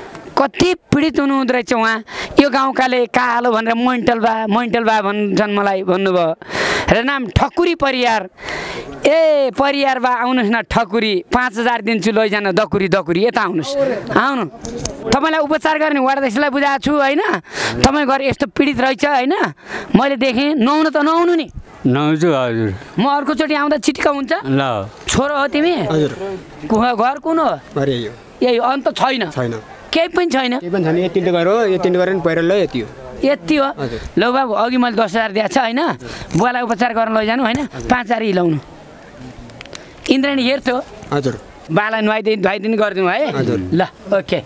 कति पीडित हुनुहुँदो रहेछ उहाँ यो गाउँकाले कालो भनेर मोइन्टल बा मोइन्टल बा भन्छन् मलाई भन्नुभयो र नाम ठकुरी परियार ए परियार बा आउनुहोस् न ठकुरी पाँच हजार दिन्छु लैजान दकुरी दकुरी यता आउनुहोस् आउनु तपाईँलाई उपचार गर्ने वार्डध्यक्षलाई बुझाएको छु होइन तपाईँ घर यस्तो पीडित रहेछ होइन मैले देखेँ नुहाउनु त नुहाउनु नि नुहाउँछु हजुर म अर्कोचोटि आउँदा चिटिक्क हुन्छ ल छोरो हो तिमी हजुर घर कुन हो यही अन्त छैन छैन केही पनि छैन केही पनि छैन यति घर हो यति गरेर पहिरो ल यति हो यति हो ल बाबु अघि मैले दस हजार दिएको छ होइन बुवालाई उपचार गर्न लैजानु होइन पाँच हजार हिलाउनु इन्द्रेणी हेर्थ्यो हजुर बालाई नुहाइदिनु धुवाइदिनु गरिदिनु है हजुर ल ओके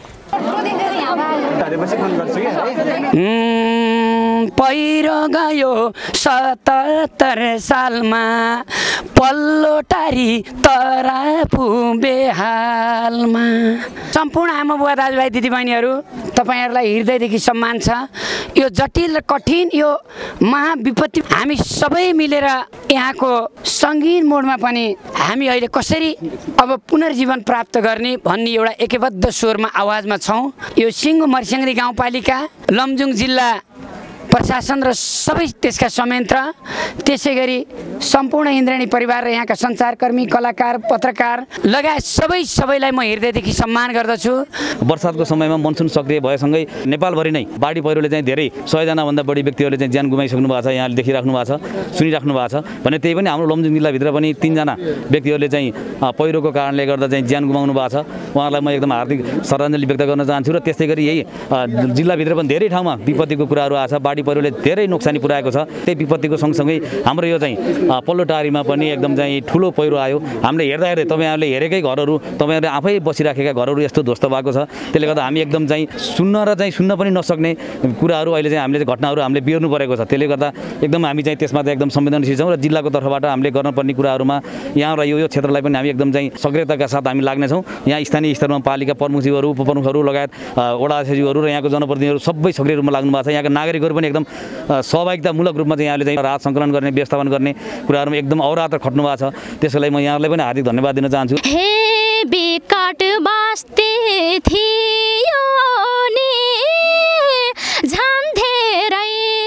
पहिरो गयो सतहत्तर सालमा पल्लो टारी तरापु बेहालमा सम्पूर्ण आमा बुवा दाजुभाइ दिदीबहिनीहरू तपाईँहरूलाई हृदयदेखि सम्मान छ यो जटिल र कठिन यो महाविपत्ति हामी सबै मिलेर यहाँको सङ्गीन मोडमा पनि हामी अहिले कसरी अब पुनर्जीवन प्राप्त गर्ने भन्ने एउटा एकबद्ध स्वरमा आवाजमा छौँ यो सिङ्गो मर्स्याङ्दी गाउँपालिका लमजुङ जिल्ला प्रशासन र सबै त्यसका संयन्त्र त्यसै गरी सम्पूर्ण इन्द्रेणी परिवार र यहाँका सञ्चारकर्मी कलाकार पत्रकार लगायत सबै सबैलाई म हृदयदेखि सम्मान गर्दछु वर्षातको समयमा मनसुन सक्रिय भएसँगै नेपालभरि नै बाढी पहिरोले चाहिँ धेरै सयजनाभन्दा बढी व्यक्तिहरूले चाहिँ ज्यान गुमाइसक्नु भएको छ यहाँले देखिराख्नु भएको छ सुनिराख्नु भएको छ भने त्यही पनि हाम्रो लमजुङ जिल्लाभित्र पनि तिनजना व्यक्तिहरूले चाहिँ पहिरोको कारणले गर्दा चाहिँ ज्यान गुमाउनु भएको छ उहाँहरूलाई म एकदम हार्दिक श्रद्धाञ्जली व्यक्त गर्न चाहन्छु र त्यस्तै गरी यही जिल्लाभित्र पनि धेरै ठाउँमा विपत्तिको कुराहरू आएको छ बाढी पहिरोले धेरै नोक्सानी पुर्याएको छ। त्यही विपत्तिको सँगसँगै हाम्रो यो चाहिँ पल्लो टारीमा पनि एकदम चाहिँ ठुलो पहिरो आयो। हामीले हेर्दा हेर्दै तपाईँहरूले हेरेकै घरहरू तपाईँहरूले आफै बसिराखेका घरहरू यस्तो ध्वस्त भएको छ। त्यसले गर्दा हामी एकदम चाहिँ सुन्न र चाहिँ सुन्न पनि नसक्ने कुराहरू अहिले चाहिँ हामीले घटनाहरू हामीले बिहोर्नु परेको छ। त्यसले गर्दा एकदम हामी चाहिँ त्यसमा चाहिँ एकदम संवेदनशील छौँ र जिल्लाको तर्फबाट हामीले गर्नुपर्ने कुराहरूमा यहाँलाई यो यो क्षेत्रलाई पनि हामी एकदम चाहिँ सक्रियताका साथ हामी लाग्नेछौँ। यहाँ स्थानीय स्तरमा पालिका प्रमुखज्यूहरू उपप्रमुखहरू लगायत वडा अध्यक्षज्यूहरू र यहाँको जनप्रतिनिधिहरू सबै सक्रिय रूपमा लाग्नु भएको छ। यहाँका नागरिकहरू पनि एकदम सहभागितामूलक रूपमा चाहिँ यहाँले चाहिँ राहत सङ्कलन गर्ने व्यवस्थापन गर्ने कुराहरूमा एकदम अवरात्र खट्नु भएको छ। त्यसको लागि म यहाँलाई पनि हार्दिक धन्यवाद दिन चाहन्छु। हे बिकट बस्ती थियो नि झन् धेरै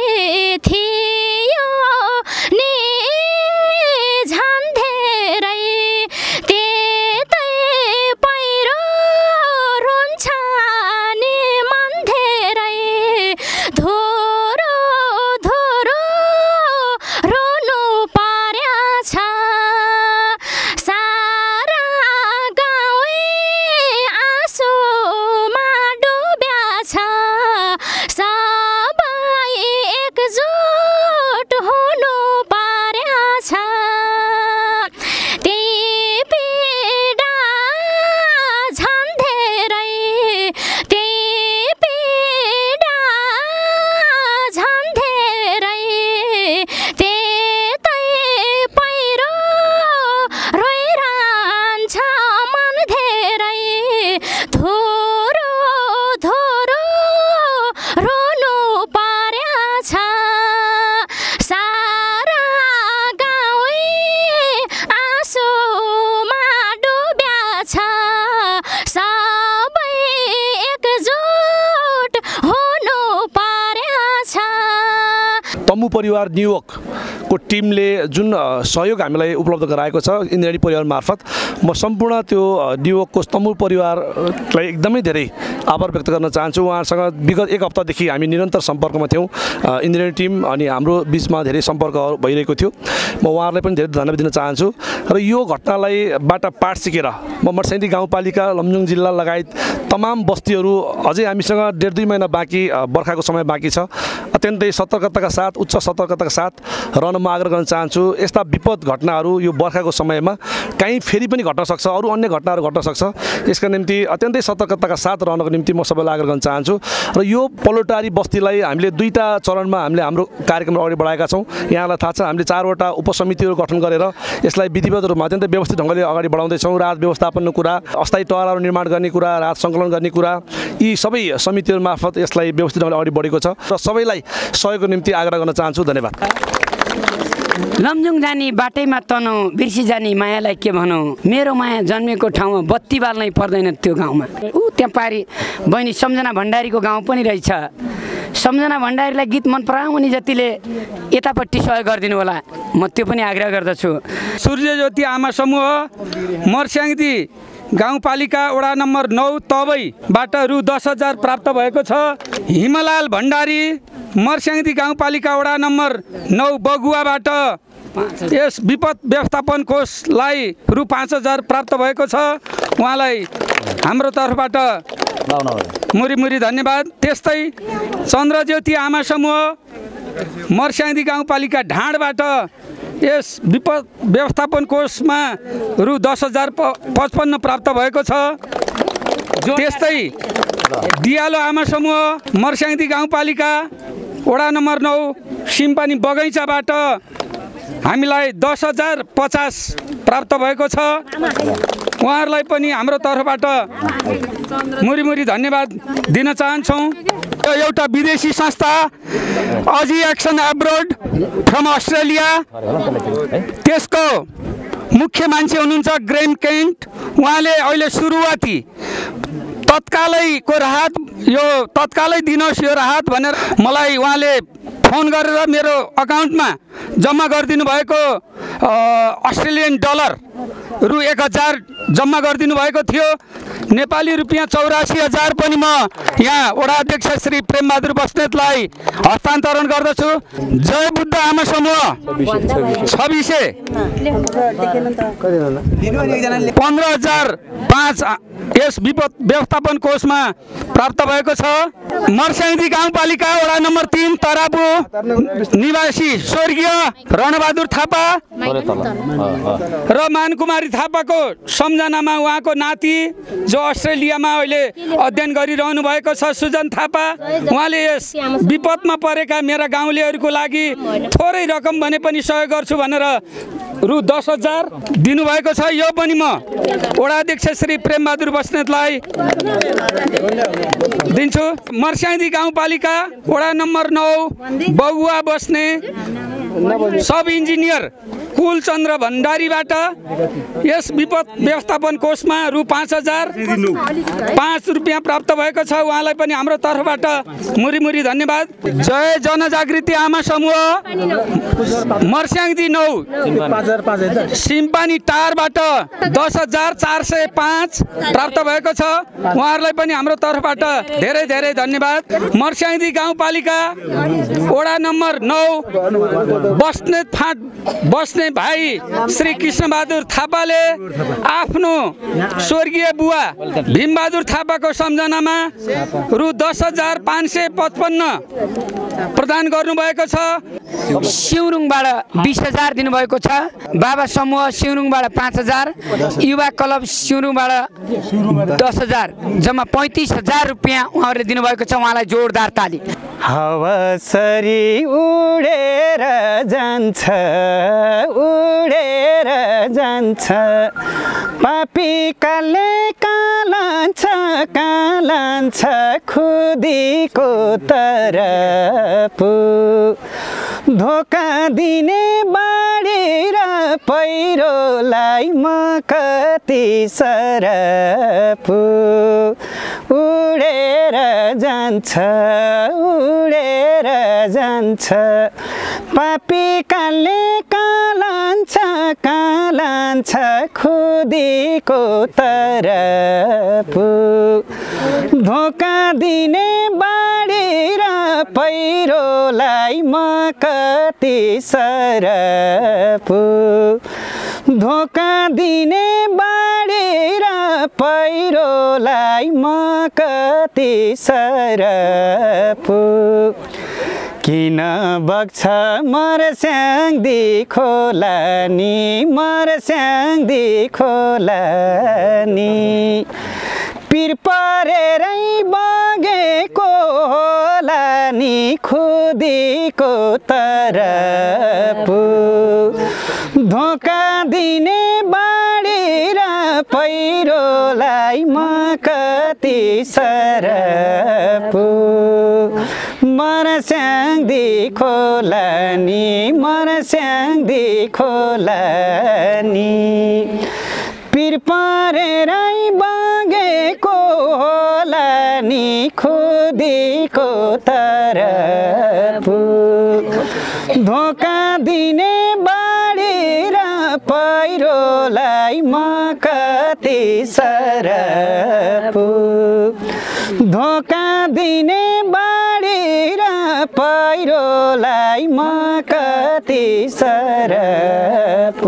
थियो नि झन् धेरै त्यतै पहिरो रुन्छ नि मन धेरै धुरो धुरो रोनु पर्याछ सारा गाउँ आँसुमा डुब्याछ सबै एकजुट हुनु पर्याछ त्यही पीडा झन् धेरै त्यही पीडा झन् धेरै त्यतै पहिरो रोइरहन्छ मन धेरै धुरो धुरो रोनु पर्याछ सारा गाउँ आँसुमा डुब्याछ सबै एकजुट हुनु पर्याछ। तम्बु परिवार न्युयोर्कको टिमले जुन सहयोग हामीलाई उपलब्ध गराएको छ इन्द्रेणी परिवार मार्फत म सम्पूर्ण त्यो न्युयोर्कको तम्बु परिवारलाई एकदमै धेरै आभार व्यक्त गर्न चाहन्छु। उहाँहरूसँग विगत एक हप्तादेखि हामी निरन्तर सम्पर्कमा थियौँ। इन्द्रेणी टिम अनि हाम्रो बिचमा धेरै सम्पर्क भइरहेको थियो। म उहाँहरूलाई पनि धेरै धन्यवाद दिन चाहन्छु र यो घटनालाई बाट पाठ सिकेर म मर्स्याङ्दी गाउँपालिका लमजुङ जिल्ला लगायत तमाम बस्तीहरू अझै हामीसँग डेढ दुई महिना बाँकी बर्खाको समय बाँकी छ अत्यन्तै सतर्कताका साथ उच्च सतर्कताका साथ रहन म आग्रह गर्न चाहन्छु। यस्ता विपद घटनाहरू यो बर्खाको समयमा कहीँ फेरि पनि घट्न सक्छ अरू अन्य घटनाहरू घट्न सक्छ। यसका निम्ति अत्यन्तै सतर्कताका साथ रहनको निम्ति म सबैलाई आग्रह गर्न चाहन्छु र यो पल्लोटारी बस्तीलाई हामीले दुईवटा चरणमा हामीले हाम्रो कार्यक्रम अगाडि बढाएका छौँ। यहाँलाई थाहा छ हामीले चारवटा उपसमितिहरू गठन गरेर यसलाई विधिवत रूपमा अत्यन्तै व्यवस्थित ढङ्गले अगाडि बढाउँदैछौँ। राहत व्यवस्थापनको कुरा अस्थायी टहराहरू निर्माण गर्ने कुरा राहत सङ्कलन गर्ने कुरा यी सबै समितिहरू मार्फत यसलाई व्यवस्थित ढङ्गले अगाडि बढेको छ र सबैलाई सहयोगको निम्ति आग्रह गर्न चाहन्छु। धन्यवाद। लमजुङ जाने बाटैमा तनौ बिर्सी जाने मायालाई के भनौँ मेरो माया जन्मेको ठाउँमा बत्ती बाल्नै पर्दैन त्यो गाउँमा ऊ त्यहाँ पारी बहिनी सम्झना भण्डारीको गाउँ पनि रहेछ। सम्झना भण्डारीलाई गीत मन पराउने जतिले यतापट्टि सहयोग गरिदिनु होला म त्यो पनि आग्रह गर्दछु। सूर्य ज्योति आमा समूह मर्स्याङ्दी गाउँपालिका वडा नम्बर नौ तबैबाट रु दस हजार प्राप्त भएको छ। हिमलाल भण्डारी मर्स्याङ्दी गाउँपालिका वडा नम्बर नौ बगुवाबाट यस विपद व्यवस्थापन कोषलाई रु पाँच हजार प्राप्त भएको छ। उहाँलाई हाम्रो तर्फबाट मुरी मुरी धन्यवाद। त्यस्तै चन्द्रज्योति आमा समूह मर्स्याङ्दी गाउँपालिका ढाँडबाट यस विपद व्यवस्थापन कोषमा रु दस हजार पचपन्न प्राप्त भएको छ। त्यस्तै दियालो आमा समूह मर्स्याङ्दी गाउँपालिका वडा नम्बर नौ सिम्पानी बगैँचाबाट हामीलाई दस हजार पचास प्राप्त भएको छ। उहाँहरूलाई पनि हाम्रो तर्फबाट मुरी मुरी धन्यवाद दिन चाहन्छौँ। एउटा विदेशी संस्था अजी एक्सन एब्रोड फ्रम अस्ट्रेलिया त्यसको मुख्य मान्छे हुनुहुन्छ ग्रेन केन्ट। उहाँले अहिले सुरुवाती तत्कालैको राहत यो तत्कालै दिनुहोस् यो राहत भनेर मलाई उहाँले फोन गरेर मेरो अकाउन्टमा जम्मा गरिदिनु भएको अस्ट्रेलियन डलर रु एक हजार जम्मा गरिदिनु भएको थियो। नेपाली रुपियाँ चौरासी हजार पनि म यहाँ वडा अध्यक्ष श्री प्रेमबहादुर बस्नेतलाई हस्तान्तरण गर्दछु। जय बुद्ध आमा समूह छब्बिसे पन्ध्र हजार पाँच यस विपद व्यवस्थापन कोषमा प्राप्त भएको छ। मर्स्याङ्दी गाउँपालिका वडा नम्बर तीन तरापु निवासी स्वर्गीय रणबहादुर थापा र मानकुमारी थापाको सम्झनामा उहाँको नाति जो अस्ट्रेलियामा अहिले अध्ययन गरिरहनु भएको छ सुजन थापा, उहाँले यस विपदमा परेका मेरा गाउँलेहरूको लागि थोरै रकम भने पनि सहयोग गर्छु भनेर रु दस हजार दिनुभएको छ। यो पनि म वडा अध्यक्ष श्री प्रेमबहादुर बस्नेतलाई दिन्छु। मर्स्याङ्दी गाउँपालिका वडा नम्बर नौ बगुवा बस्ने सब इन्जिनियर कुलचन्द्र भण्डारीबाट यस विपद व्यवस्थापन कोषमा रु पाँच हजार पाँच रुपियाँ प्राप्त भएको छ। उहाँलाई पनि हाम्रो तर्फबाट मुरी मुरी धन्यवाद। जय जनजागृति आमा समूह मर्स्याङ्दी नौ सिम्पानी टारबाट दस हजार चार सय पाँच प्राप्त भएको छ। उहाँहरूलाई पनि हाम्रो तर्फबाट धेरै धेरै धन्यवाद। मर्स्याङ्दी गाउँपालिका वडा नम्बर नौ बस्नेत फाँट बस्ने भाइ श्री कृष्णबहादुर थापाले आफ्नो स्वर्गीय बुवा भीमबहादुर थापाको सम्झनामा रु दस हजार पाँच सय पचपन्न प्रदान गर्नुभएको छ। सिउरुङबाट बिस हजार दिनुभएको छ। बाबा समूह सिउरुङबाट पाँच हजार, युवा क्लब सिउरुङबाट दस हजार, जम्मा पैँतिस हजार रुपियाँ उहाँहरूले दिनुभएको छ। उहाँलाई जोरदार ताली। हवसरी उडेर जान्छ उडेर जान्छ पापी काले कालान्छ कालान्छ खुदीको तरफ धोका दिने बाढी र पहिरोलाई म कति सरफ उडेर जान्छ उडेर जान्छ पापी काले कालान्छ कालान्छ खुदीको तरफ धोका दिने बाढी र पहिरोलाई म कति सरफ धोका दिने बाढी र पहिरोलाई म कति सरफ किन बग्छ मर्स्याङ्दी खोला नि मर्स्याङ्दी खोला नि पिर परेरै बगेको होला नि खुदीको तरफ धोका दिने बाढी र पहिरोलाई म कति सरफ मर्स्याङ्दी खोला नि मर्स्याङ्दी खोला नि पिर परेरै बगेको होला नि खुदीको तरफ धोका दिने बाढी र पहिरोलाई म कति सरफ धोका दिने बाढी र पहिरोलाई म कति सरफ।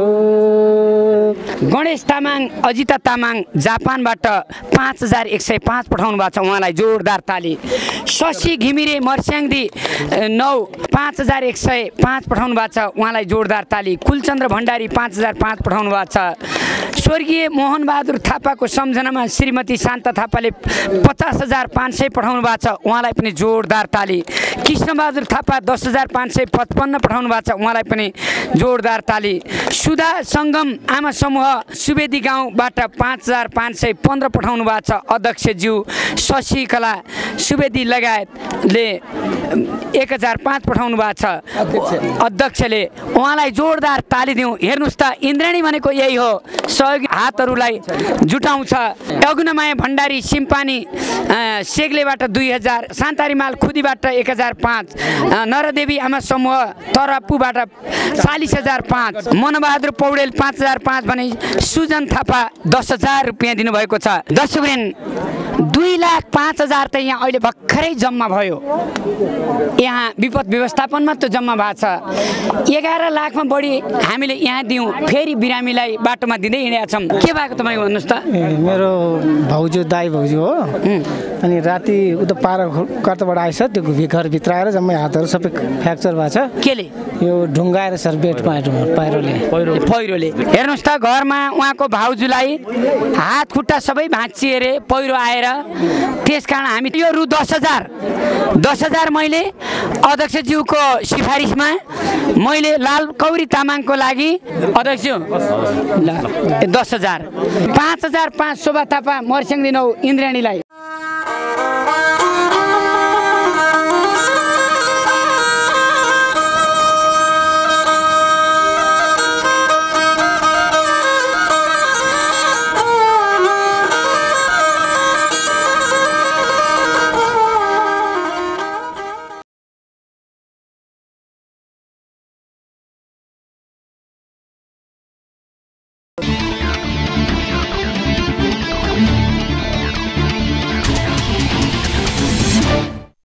गणेश तामाङ अजिता तामाङ जापानबाट पाँच हजार एक सय पाँच पठाउनु भएको छ। उहाँलाई जोरदार ताली। शशी घिमिरे मर्स्याङ्दी नौ पाँच हजार एक सय पाँच पठाउनु भएको छ। उहाँलाई जोरदार ताली। कुलचन्द्र भण्डारी पाँच हजार पाँच पठाउनु भएको छ। स्वर्गीय मोहनबहादुर थापाको सम्झनामा श्रीमती शान्ता थापाले पचास हजार पाँच सय पठाउनु भएको छ। उहाँलाई पनि जोरदार ताली। कृष्णबहादुर थापा दस हजार पाँच सय पचपन्न पठाउनु भएको छ। उहाँलाई पनि जोरदार ताली। सुधा सङ्गम आमा समूह सुवेदी गाउँबाट पाँच हजार पाँच सय पन्ध्र पठाउनु भएको छ। अध्यक्षज्यू शशिकला सुवेदी लगायतले एक हजार पाँच पठाउनु भएको छ अध्यक्षले। उहाँलाई जोरदार ताली दिउँ। हेर्नुहोस् त, इन्द्रेणी भनेको यही हो, सहयोगी हातहरूलाई जुटाउँछ। अगुनमाया भण्डारी सिम्पानी सेग्लेबाट दुई हजार, शान्तारिमाल खुदीबाट एक हजार पाँच, नरदेवी आमा समूह तरपुबाट चालिस हजार पाँच, मनबहादुर पौडेल पाँच हजार पाँच भने सुजन थापा दस हजार रुपियाँ दिनुभएको छ। दर्शकवृन्द, दुई लाख पाँच हजार त यहाँ अहिले भर्खरै जम्मा भयो। यहाँ विपद व्यवस्थापनमा त जम्मा भएको छ। एघार लाखमा बढी हामीले यहाँ दियौँ, फेरि बिरामीलाई बाटोमा दिँदै हिँडेका छौँ। के भएको तपाईँ भन्नुहोस् त? मेरो भाउजू दाई भाउजू हो, अनि राति उता पारा कताबाट आएछ, त्यो घरभित्र आएर जम्मै हातहरू सबै फ्र्याक्चर भएको छ। केले? यो ढुङ्गाएर सर बेड पहिरोले पहिरोले। हेर्नुहोस् त, घरमा उहाँको भाउजूलाई हात खुट्टा सबै भाँचिएर पहिरो आएर, त्यस कारण हामी यो रु दस हजार दस हजार मैले अध्यक्षज्यूको सिफारिसमा मैले लाल कौरी तामाङको लागि अध्यक्ष दस हजार पाँच हजार पाँच शोभा थापा मर्स्याङ दिनौ इन्द्रेणीलाई।